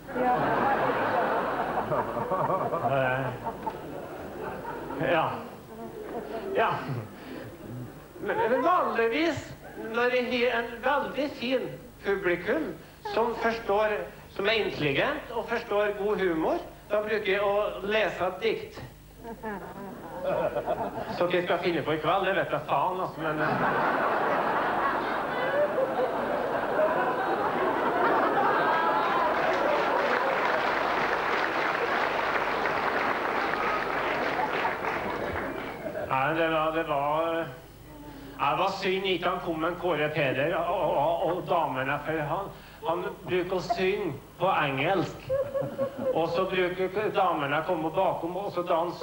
Ja. Men vanligvis, når jeg har en veldig fin publikum som er intelligent og forstår god humor, da bruker jeg å lese et dikt. Så hva jeg skal finne på i kveld, det vet jeg faen, altså, men... Nei, det var synd ikke han kom med en Kåre Peder og damene, for han bruker å synge på engelsk, og så bruker damene å komme bakom og så danse.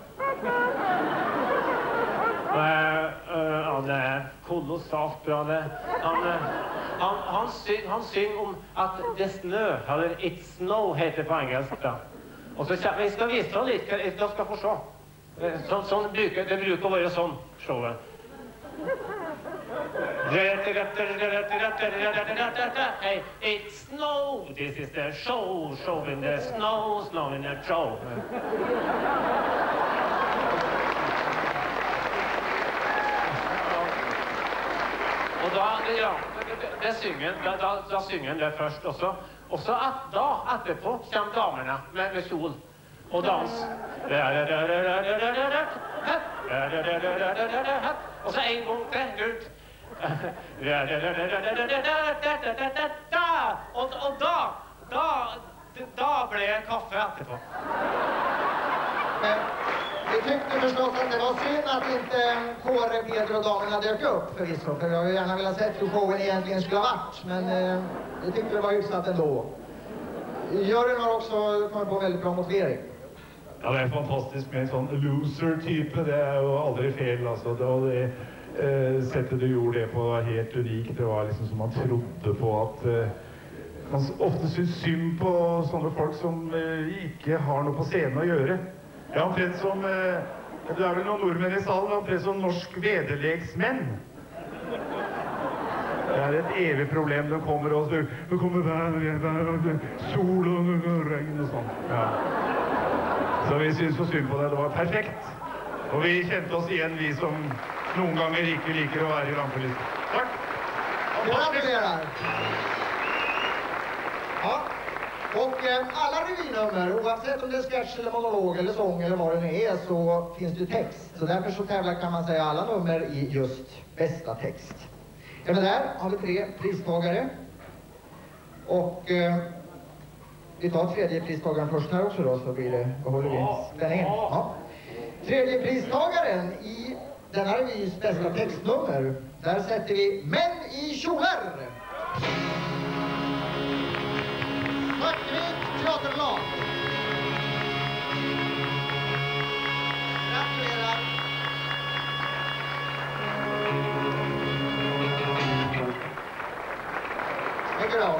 Ja, det er kolossalt bra det. Han synger om at det snø, eller it snow heter på engelsk da. Og så jeg skal vise deg litt, jeg skal få se. Sånn bruker det å være sånn, showet. Hey, it's snow, this is the show, show in the snow, snow in the show. Og da synger han det først også. Og så etterpå kommer damene med kjol og dans. Og så en gang til, rundt. Og da ble jeg kaffe etterpå. Vi tyckte förstås att det var synd att inte Kåre, Peder och damerna dök upp förvisso. För jag hade gärna velat sett hur showen egentligen skulle ha varit. Men jag tyckte det var hyfsat ändå. Jörgen har också kommit på väldigt bra motivering. Ja, det er fantastisk med en sånn loser-type. Det er jo aldri feil, altså. Det settet du gjorde det på var helt unikt. Det var liksom som man trodde på at man ofte synes synd på sånne folk som ikke har noe på scenen å gjøre. Ja, omtrent som, det er vel noen nordmenn i salen, omtrent som norsk vederlegsmenn. Det er et evig problem. De kommer og det kommer sol og regn og sånn. Ja. Så vi synes så synd på det. Det var perfekt. Og vi kjente oss igjen, vi som noen ganger ikke liker å være i rampelyset. Takk! Gratulerar! Ja, och alla revynummer, oavsett om det är sketch eller monolog eller sång eller vad det nu är, så finns det text. Så därför så tävlar, kan man säga, alla nummer i just bästa text. Även där har vi 3 pristagare. Och vi tar tredje pristagaren först här också då, så blir det, behåller vi spänningen. Ja. Tredje pristagaren i denna revys bästa textnummer, där sätter vi Män i kjolar. Svartvik teaterlag. Gratulerar. Mycket bra.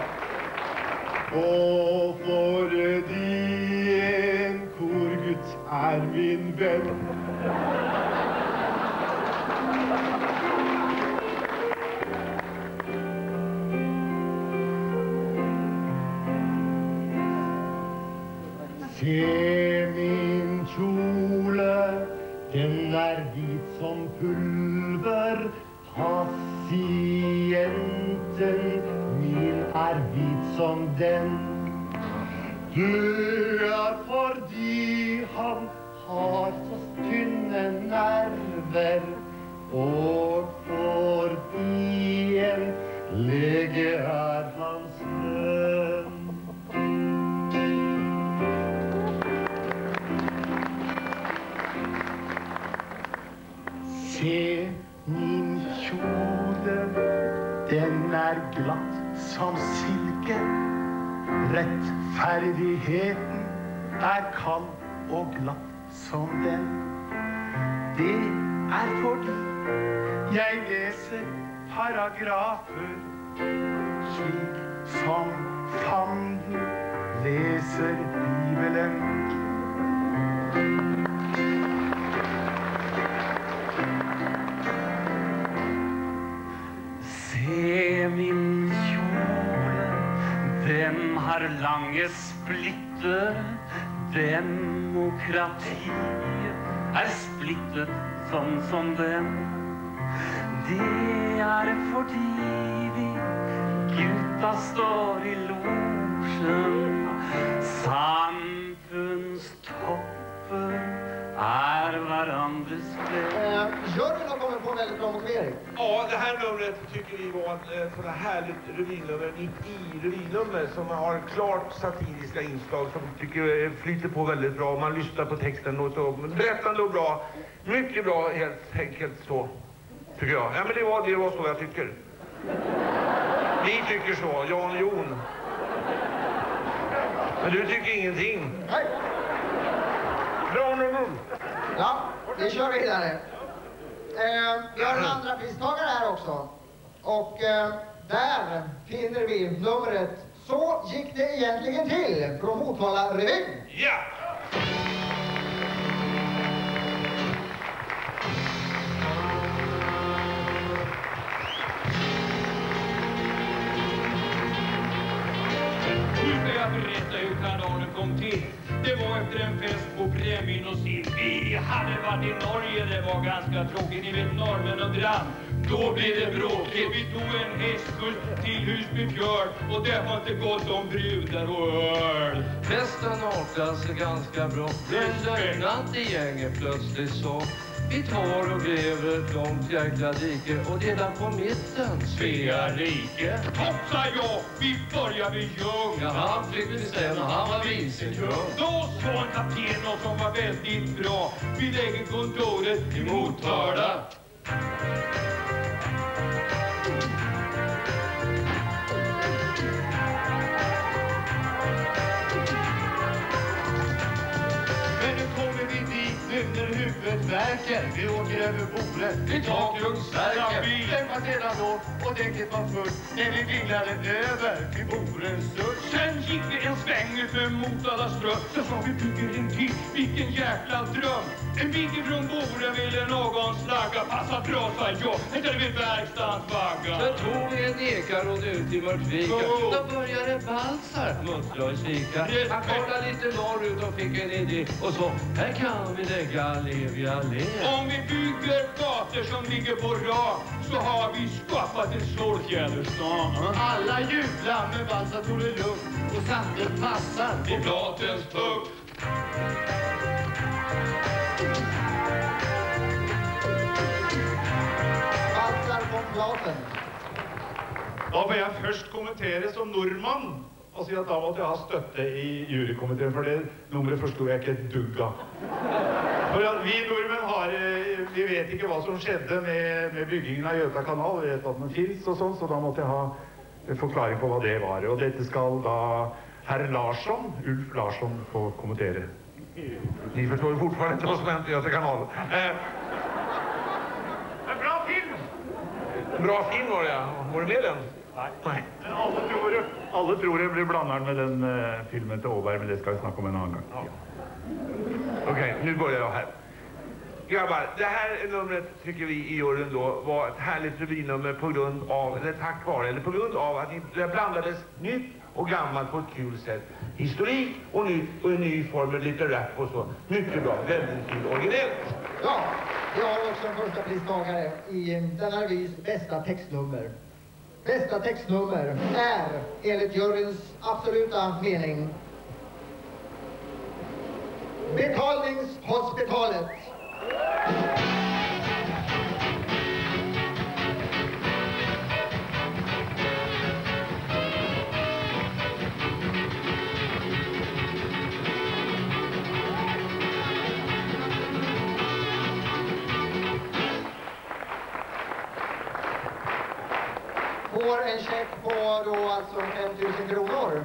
Og fordi en korgutt min venn. Se min kjole, den hvit som pulver. Pasienten min hvit som den. Dør fordi han har så tynne nerver, og fordi en lege hans venn. Se min kjole, den är glatt som silke. Rättfärdigheten är kall och glatt som den. Det är fordi jag läser paragrafer, slik som fanden läser Bibelen. Se min kjole, den har lange splitter. Demokrati är splittet som den. Det är fordi vi gutta står i logen. Samfundstopper är varandras vän. Juryn har kommit på en väldigt bra motivering. Ja, det här numret tycker vi var ett sådant härligt revynummer, i revynummer som har klart satiriska inslag som tycker flyter på väldigt bra. Man lyssnar på texten och så berättande och bra. Mycket bra, helt enkelt så, tycker jag. Ja, men det var så jag tycker. Vi tycker så, Jan och Jon. Men du tycker ingenting. Nej. Bra nummer. Ja, vi kör vidare. Vi har en andra pristagare här också. Och där finner vi numret Så gick det egentligen till från Motala revyn. Ja! Nu ska jag berätta hur kanalen kom till. Det var efter en fest på Bremin och Sill. Vi hade varit i Norge, det var ganska tråkigt. Ni vet, normen och brann. Då blev det bråkigt. Vi tog en hästskjuts till Husbyfjörd och det var inte gott om brudar och öl. Festen artade ganska bra. Men lögnat i gänget plötsligt så. Vi tar och gräver ett långt jäkla dike och delar på mitten Svea rike. Hoppsa ja, vi börjar vid Ljung. Ja, han fick bestämma, han var vicekung. Då sa en kapten något som var väldigt bra. Vi lägger kontoret i Motala. Under huvudet verkar, vi åker över Bore, vi tar Kungsverken. Lämnar sedan då och däcket var fullt när vi vinglade över till Borens sudd. Sen gick vi en sväng för Motala ström. Så sa vi bygger en till, vilken jäkla dröm. En bit ifrån Bore ville någon slagga. Passa bra, sa jag, hittade vi verkstans vagga. Så tog vi en ekarond ut i Mörtvika. Då började Balsar muttra och kika. Han kollade lite norrut och fick en idé. Och så, här kan vi lägga Allevia allé. Om vi bygger gator som ligger på rad så har vi skapat en Stålfjäderstan. Alla jublar med Balsar tog det lugnt och satte passar på platens tugg. Balsar på platen. Da får jeg først kommentere som nordmann og si at da måtte jeg ha støtte i jurykomiteen, for det nummeret forstod jeg ikke et dugg av. For at vi nordmenn vi vet ikke hva som skjedde med byggingen av Göta kanal, vi vet at den finnes og sånn, så da måtte jeg ha en forklaring på hva det var. Og dette skal da herr Larsson, Ulf Larsson, få kommentere. Ni förstår fortfarande inte vad som hänt i Göta kanal. En bra film! Bra film var det, ja. Var det med den? Nej. Men alle tror det blir blanderen med den filmen til Åberg, men det skal vi snakke om en annen gang. Ja. Okej, nu börjar jag här. Grabbar, det här numret tycker vi i juryn då var ett härligt revynummer på grund av, eller tack vare, eller på grund av att det blandades nytt och gammalt på ett kul sätt. Historik och nytt och en ny form med lite rap och så. Mycket bra, väldigt kul, originellt. Ja, vi har också en första pristagare i denna revys bästa textnummer. Bästa textnummer är, enligt juryns absoluta mening, Betalningshospitalet. får en check på då alltså 5 000 kronor.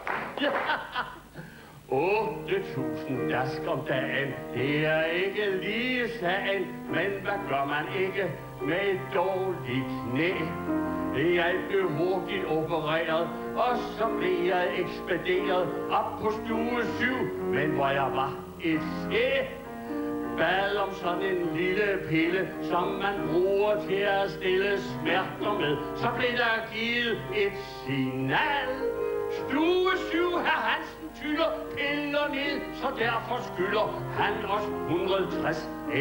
8.000 dask om dagen, det er ikke lige sagen, men hvad gør man ikke med et dårligt knæ? Jeg blev hurtigt opereret, og så blev jeg ekspederet op på stue 7, men hvor jeg var et sæt. Bad om sådan en lille pille, som man bruger til at stille smerter med. Så blev der givet et signal. Stue 7, herr Hansen tyller piller ned, så derfor skylder han os 160,5.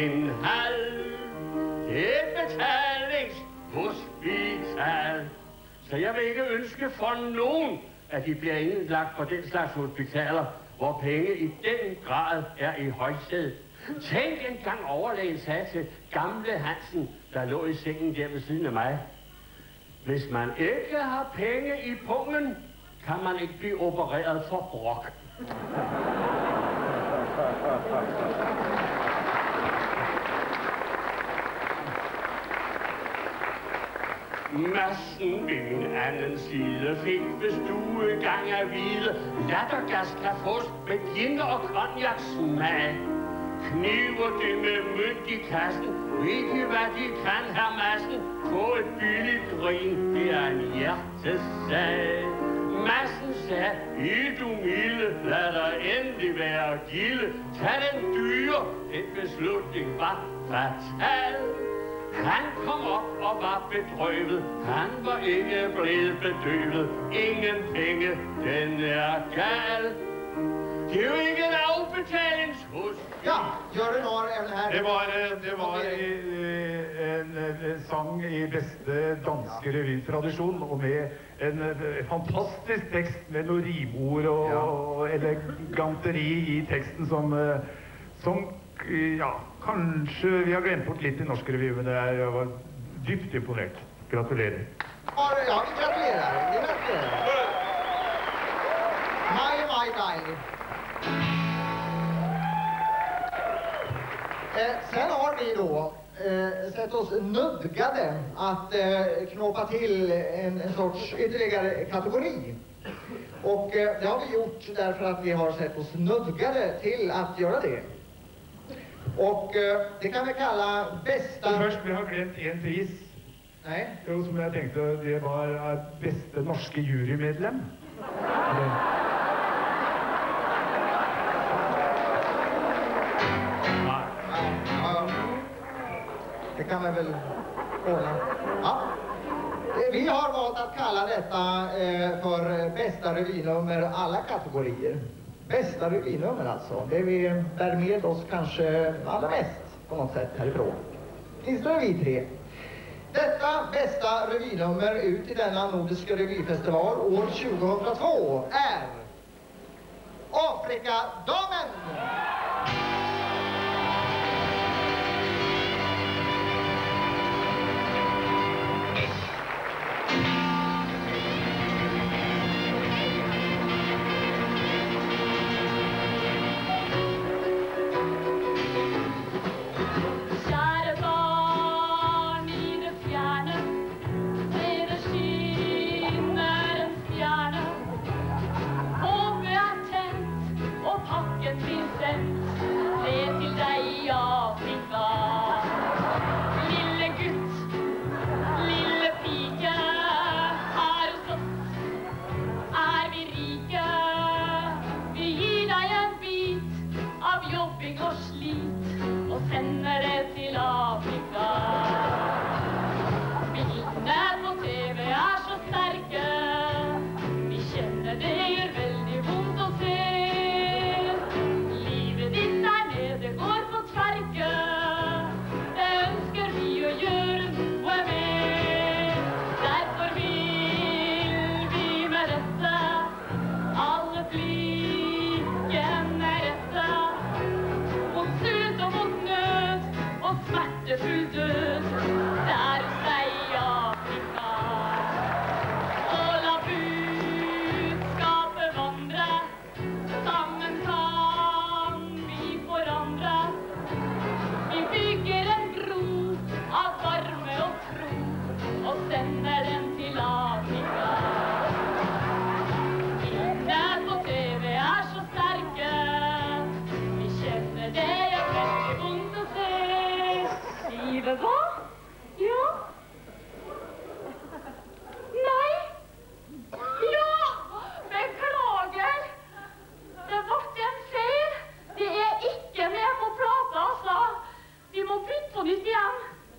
Det er betalingshospital. Så jeg vil ikke ønske for nogen, at de bliver indlagt på den slags hospitaler, hvor penge i den grad er i højsædet. Tænk engang overlægen sagde til gamle Hansen, der lå i sengen der ved siden af mig. Hvis man ikke har penge i pungen, kan man ikke blive opereret for brok. Massen ved min anden side fik ved stuegang at vide, lattergas kan fås med gin og cognac-smag. Kniver det med mønt i kassen, ved de hvad de kan, herr Madsen? Få et billigt grin, det er en hjertesag. Madsen sagde, I du milde, lad dig endelig være gilde. Tag den dyre, den beslutning var fatal. Han kom op og var bedrøvet, han var ikke blevet bedøvet. Ingen penge, den er gal. Det er jo ikke en afbetalingshus. Ja, Jørgen har en her. Det var en sang i beste danske revytradisjon, og med en fantastisk tekst med noen rimord og eleganteri i teksten som ja, kanskje vi har glemt bort litt i norsk revy, men jeg var dypt imponert. Gratulerer. Ja, vi gratulerer. Maj Daily. Sen har vi då sett oss nödgade att knåpa till en sorts ytterligare kategori. Och det har vi gjort därför att vi har sett oss nödgade till att göra det. Och det kan vi kalla bästa... Först, vi har glemt en pris. Nej. Jo, som jeg tenkte, det var beste norske jurymedlem. Det kan man väl ordna. Ja. Vi har valt att kalla detta för bästa revynummer alla kategorier. Bästa revynummer alltså. Det vi bär med oss kanske allra mest på något sätt härifrån. Åtminstone vi tre. Detta bästa revynummer ut i denna Nordiska revyfestival år 2002 är Afrikadamen! Sender den till Afrika. Va? Ja. Nej. Ja, beklager. Det vart en fel. Det är icke med på prata, så vi må byta på nytt igen.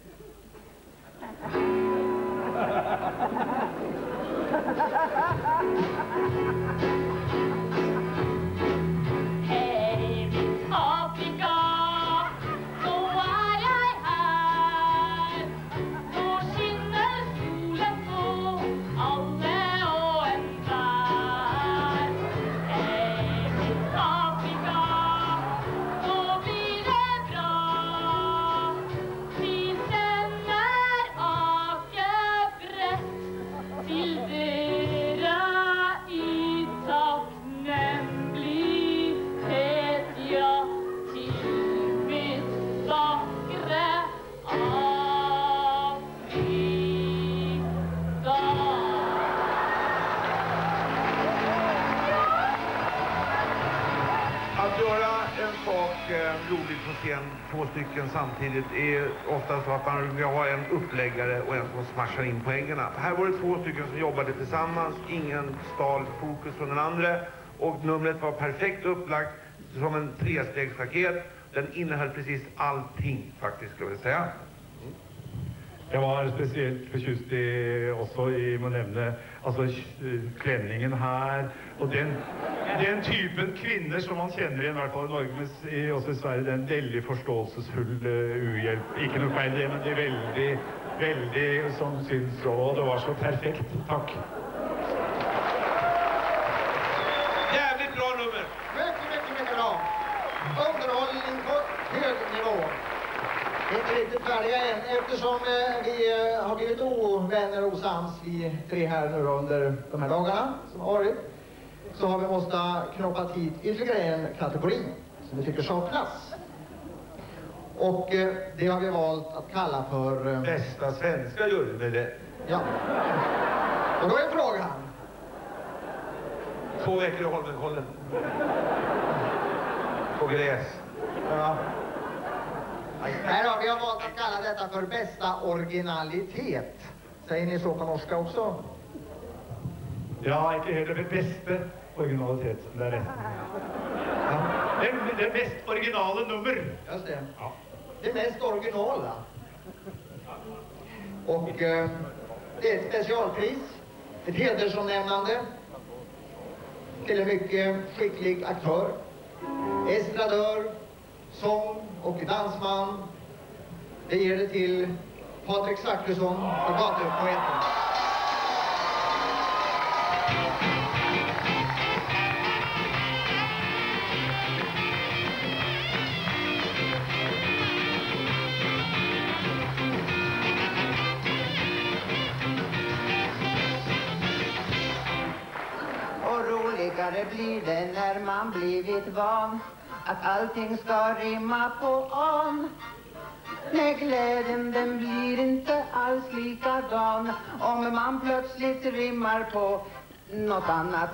Hej, mitt Afrika, så är jag här. Då skinner solen på alle och en där. Hej, mitt Afrika, då blir det bra. Vi sänder akebrett till dera i tacknämlighet, ja, till mitt vackra Att göra en sak roligt på scen, 2 stycken samtidigt, är ofta så att man vill ha en uppläggare och en som smashar in poängerna. Här var det 2 stycken som jobbade tillsammans, ingen stal fokus från den andra, och numret var perfekt upplagt som en 3-stegsraket. Den innehöll precis allting faktiskt, ska vi säga. Jag var speciellt förtjust i, också i, må nämne, alltså klänningen här, och den typen kvinnor som man känner i hvert fall i Norge, men också i Sverige, den väldigt förståelsesfull uhjälp. Ikke noe feil det, men det är väldigt som syns, och det var så perfekt. Tack. Jävligt bra nummer. Mycket bra. Underhållning på hög nivå. Inte riktigt färdiga än, eftersom vi har blivit ovänner och osams, vi 3 här nu under de här dagarna som har varit, så har vi måste knoppa hit ytterligare en kategori som vi tycker saknas. Och det har vi valt att kalla för... Bästa svenska jury med det. Ja. Och då är frågan... 2 veckor i Holmenkollen. På gräs. Ja. Nej då, vi har valt att kalla detta för bästa originalitet. Säger ni så på norska också? Ja, inte heller det bästa originalitet, det är rätt. Ja. Det mest originala nummer. Just det. Ja. Det mest originala. Och det är ett specialpris, ett hedersomnämnande till en mycket skicklig aktör, estradör, sång och dansman. Det ger det till Patrik Zackrisson och gatupoeten. Och roligare blir det när man blivit van att allting ska rimma på an. Nej, glädjen den blir inte alls likadan om man plötsligt rimmar på något annat.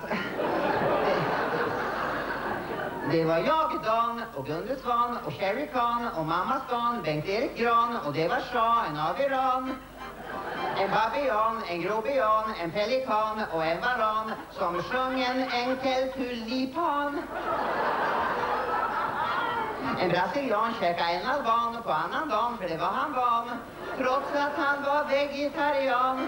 Det var jag, Dan, och Gunde Svan, och Sherry Khan, och mamma Svan, Bengt-Erik Gran, och det var Shahen av Iran. En babian, en grobian, en pelikan och en varan som sjöng en enkel tulipan. En brasilian käkade en alban på annan dagen, för det var han van, trots att han var vegetarian.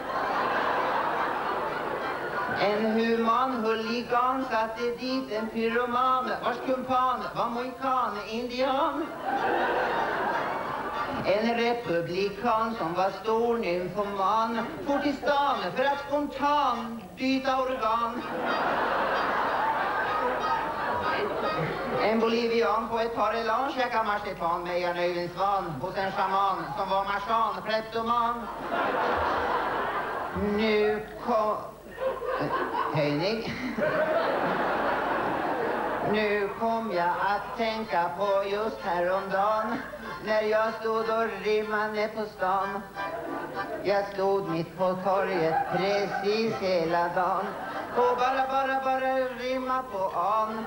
En human huligan satte dit en pyroman vars kumpan var mohikan, indian. En republikan som var stor nymfoman for till stan för att spontan byta organ. En bolivian på ett par elan käkade marsipan med en Öyvind Svan hos en shaman som var marsan, kleptoman. Nu kom... Höjning. Nu kom jag att tänka på just häromdagen när jag stod och rimmade på stan. Jag stod mitt på torget precis hela dagen och bara rimma på an.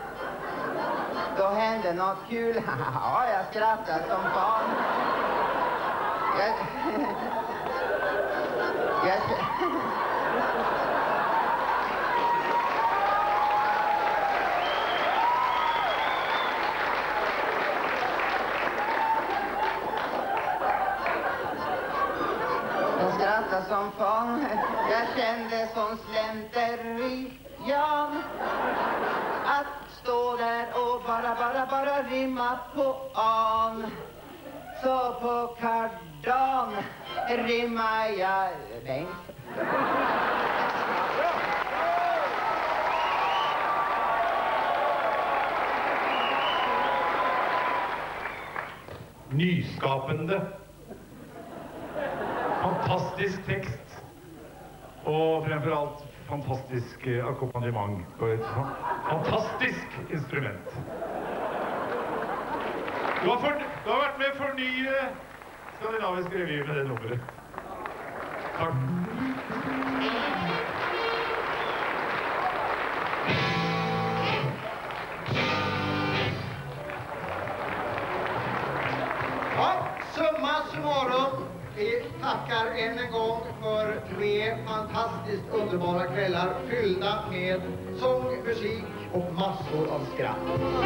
Då hände något kul, ja, jag skrattade som fan. Jag skrattade som fan. Jag kände som slenterian att stå där och bara rimma på an. Så på kardan rimmar jag Bengt. Nyskapende. Fantastisk text. Och framförallt fantastisk ackompanjemang på ett fantastisk instrument. Du har varit med för ny skandinavisk revy med det nummeret. Tack. Ja, summa summarum. Vi tackar än en gång för 3 fantastiskt underbara kvällar fyllda med sång, musik och massor av skratt.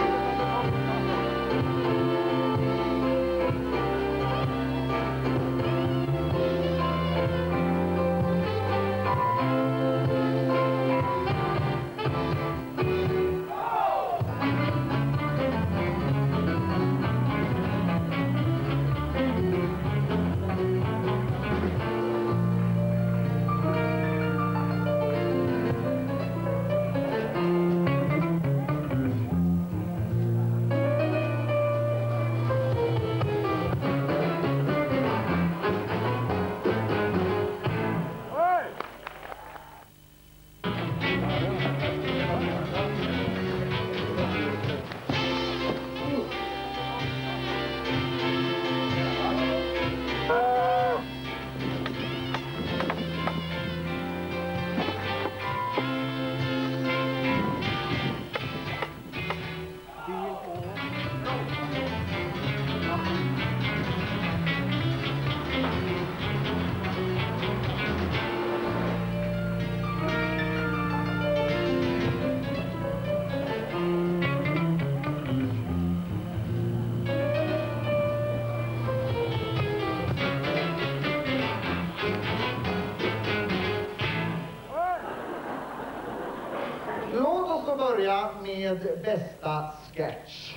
Låt oss då börja med bästa sketch.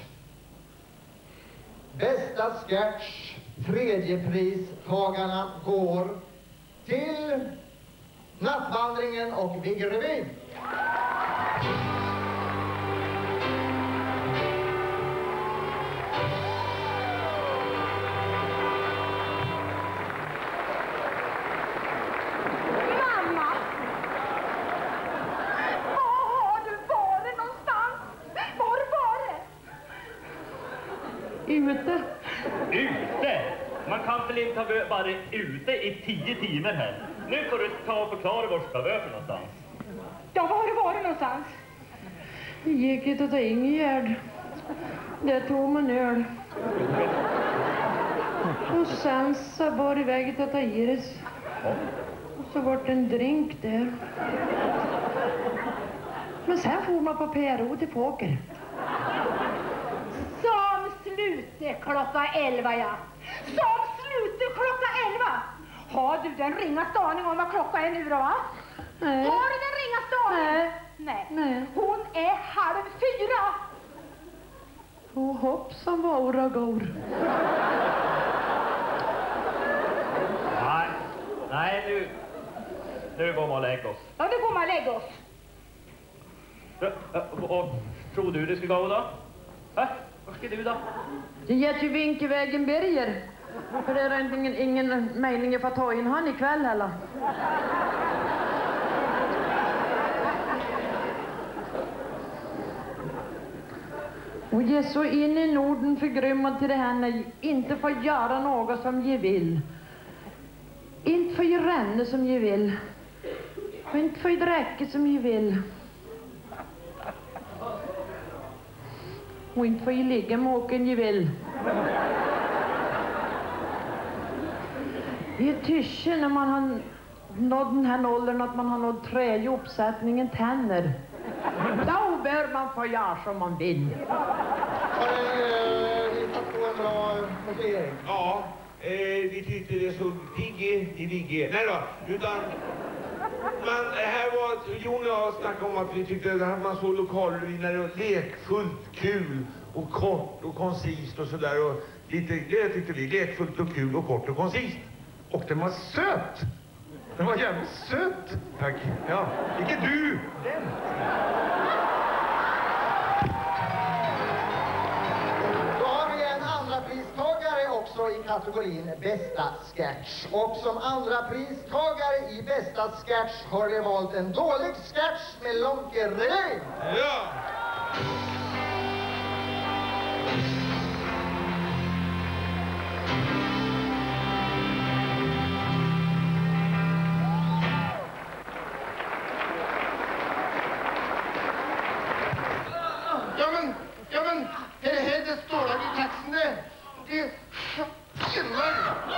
Bästa sketch, 3:e pristagarna går till Nattvandringen och Viggerevyn. Ute. Ute? Man kan väl inte ha varit ute i 10 timmar här. Nu får du ta och förklara var ska vara för någonstans. Ja, var har du varit någonstans? Vi gick ut till Ingegärd. Där tog man öl. Och sen så var det iväg till Iris. Och så var det en drink där. Men sen får man på PRO till poker. Som slutar klockan 11, ja. Som slutar klockan 11. Har du den ringaste aning om vad klockan är nu då, va? Nej. Har du den ringaste aning? Nej. Hon är 3:30. Och hoppsan våra går. Nej, nu går man och lägger oss. Ja, nu går man och lägger oss. Och tror du ska gå då? Var ska du då? Det ger ju Vinkevägen Birger. För det är ingen mening att få ta in han ikväll heller. Och ge så in i Norden förgrymmad till det här när jag inte får göra något som jag vill. Inte får jag ränna som jag vill. Och inte får jag dräcka som jag vill. Och inte får jag ligga med åken jag vill. Det är tysche när man har nått den här åldern att man har nått träd i uppsättningen tänder. Då bör man få göra som man vill. Har du hittat på en bra motivering? Ja, vi tyckte det såg pigg i vigge. Nej då, utan här var Jon och jag snackade om att vi tyckte att man såg lokalrevy när det var lekfullt, kul och kort och koncist och sådär. Och lite, det tyckte vi, lekfullt och kul och kort och koncist. Och den var söt! Den var jävligt söt! Tack. Ja, inte du! Den! Då har vi en andra pristagare också i kategorin bästa sketch. Och som andra pristagare i bästa sketch har vi valt en dålig sketch med Lonkerevy. Ja! Ja men, det här det står där i texten det. Det killar.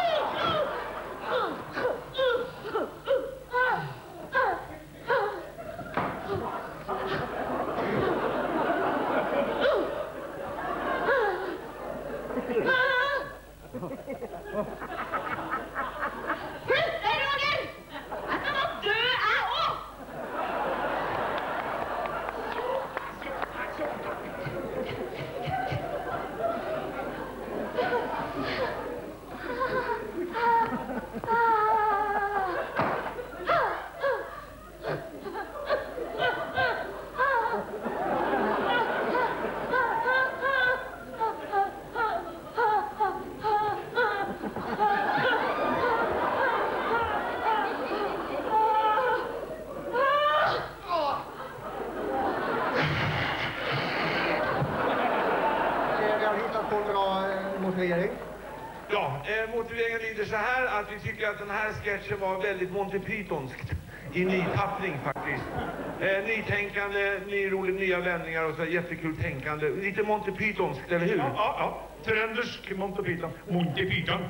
Ja, motiveringen lyder så här att vi tycker att den här sketchen var väldigt Monty Pythonskt i ny tappning faktiskt. Nytänkande, nya vändningar och så jättekul tänkande. Lite Monty Pythonskt, eller hur? Ja. Tröndersk Monty Python. Monty Python.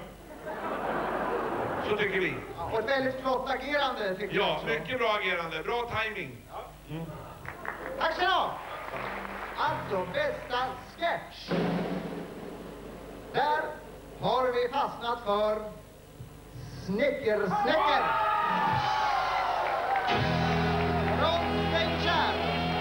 Så tycker vi. Och ett väldigt flott agerande tycker jag. Ja, mycket bra agerande. Bra timing. Mm. Tack så du ha. Alltså, bästa sketch. Där har vi fastnat för Snäcker. Från Svängkärr.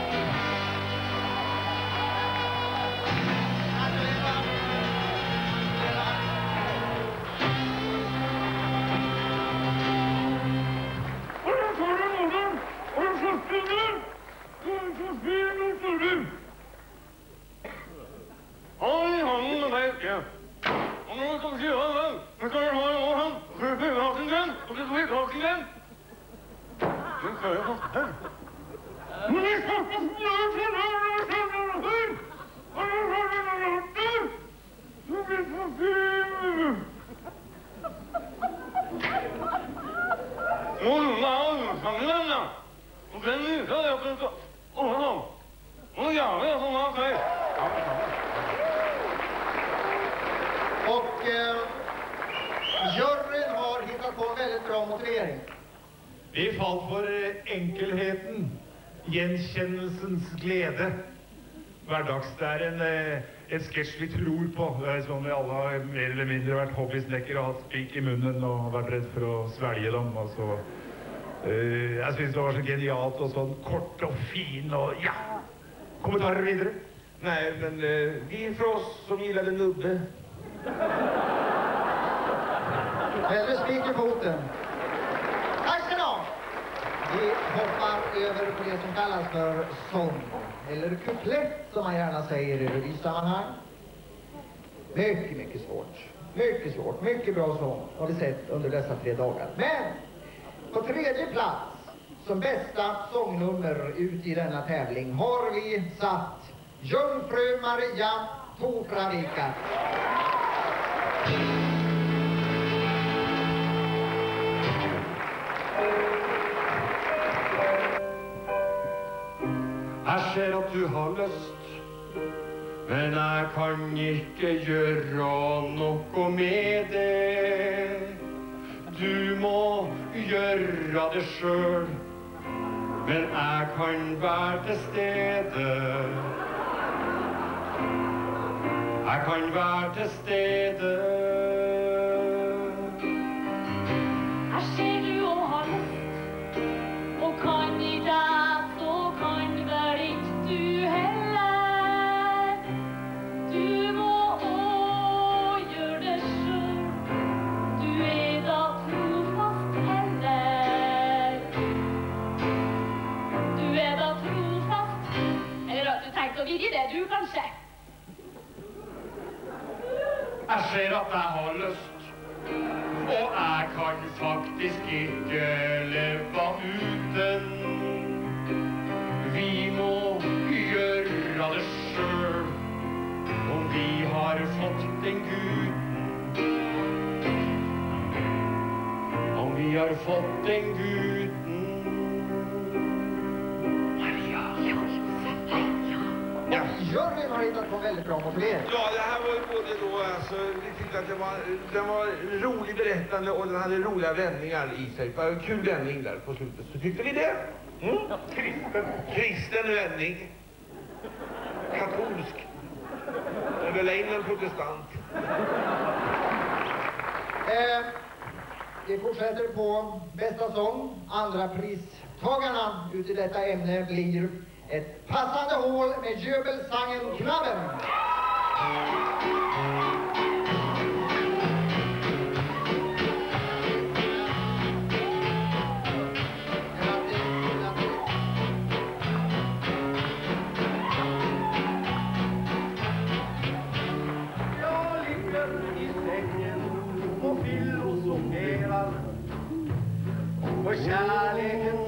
Och juryn har hittat på en väldigt bra motivering. Vi fallt för enkelheten, gjenkjennelsens glede. Hverdagsstæren, et sketsj vi tror på. Det er sånn vi alle har mer eller mindre vært hobbysnekkere og hatt spik i munnen og vært redd for å svelge dem. Og så, jeg synes det var så genialt og sånn kort og fin og ja. Kommentarer videre? Nej, men vi är för oss som gillade nubbe. Hellre spik i foten. Tack ska ni ha. Vi hoppar över på det som kallas för sång. Eller kuplett som man gärna säger i revysammanhang. Mycket svårt. Mycket svårt. Mycket bra sång har vi sett under dessa 3 dagar. Men på 3:e plats som bästa sångnummer ut i denna tävling har vi satt Jungfru Maria Topravika. Jeg ser at du har lyst, men jeg kan ikke gjøre noe med det. Du må gjøre det sjøl, men jeg kan være til stede. Jeg kan være til stede. Jeg ser du og har lyst, og kan i deg, så kan vel ikke du heller. Du må også gjøre det selv, du da trofast heller. Du da trofast, eller har du tenkt å virre det du kanskje? Jeg ser at jeg har lyst, og jeg kan faktisk ikke leve uten. Vi må gjøre det selv, om vi har fått den guden. Om vi har fått den guden. Ja, juryn har hittat på väldigt bra motivering. Ja, det här var ju både då, alltså, vi tyckte att den var rolig berättande och den hade roliga vändningar i sig. Det var en kul vändning där på slutet. Så tyckte ni det? Mm? Kristen vändning. Katolsk. Eller en protestant. Vi fortsätter på bästa sång. Andra pristagarna ut i detta ämne blir ett passande hål med Jöbelsangen Knabben. Jag ligger i sängen och filosoferar, och kärleken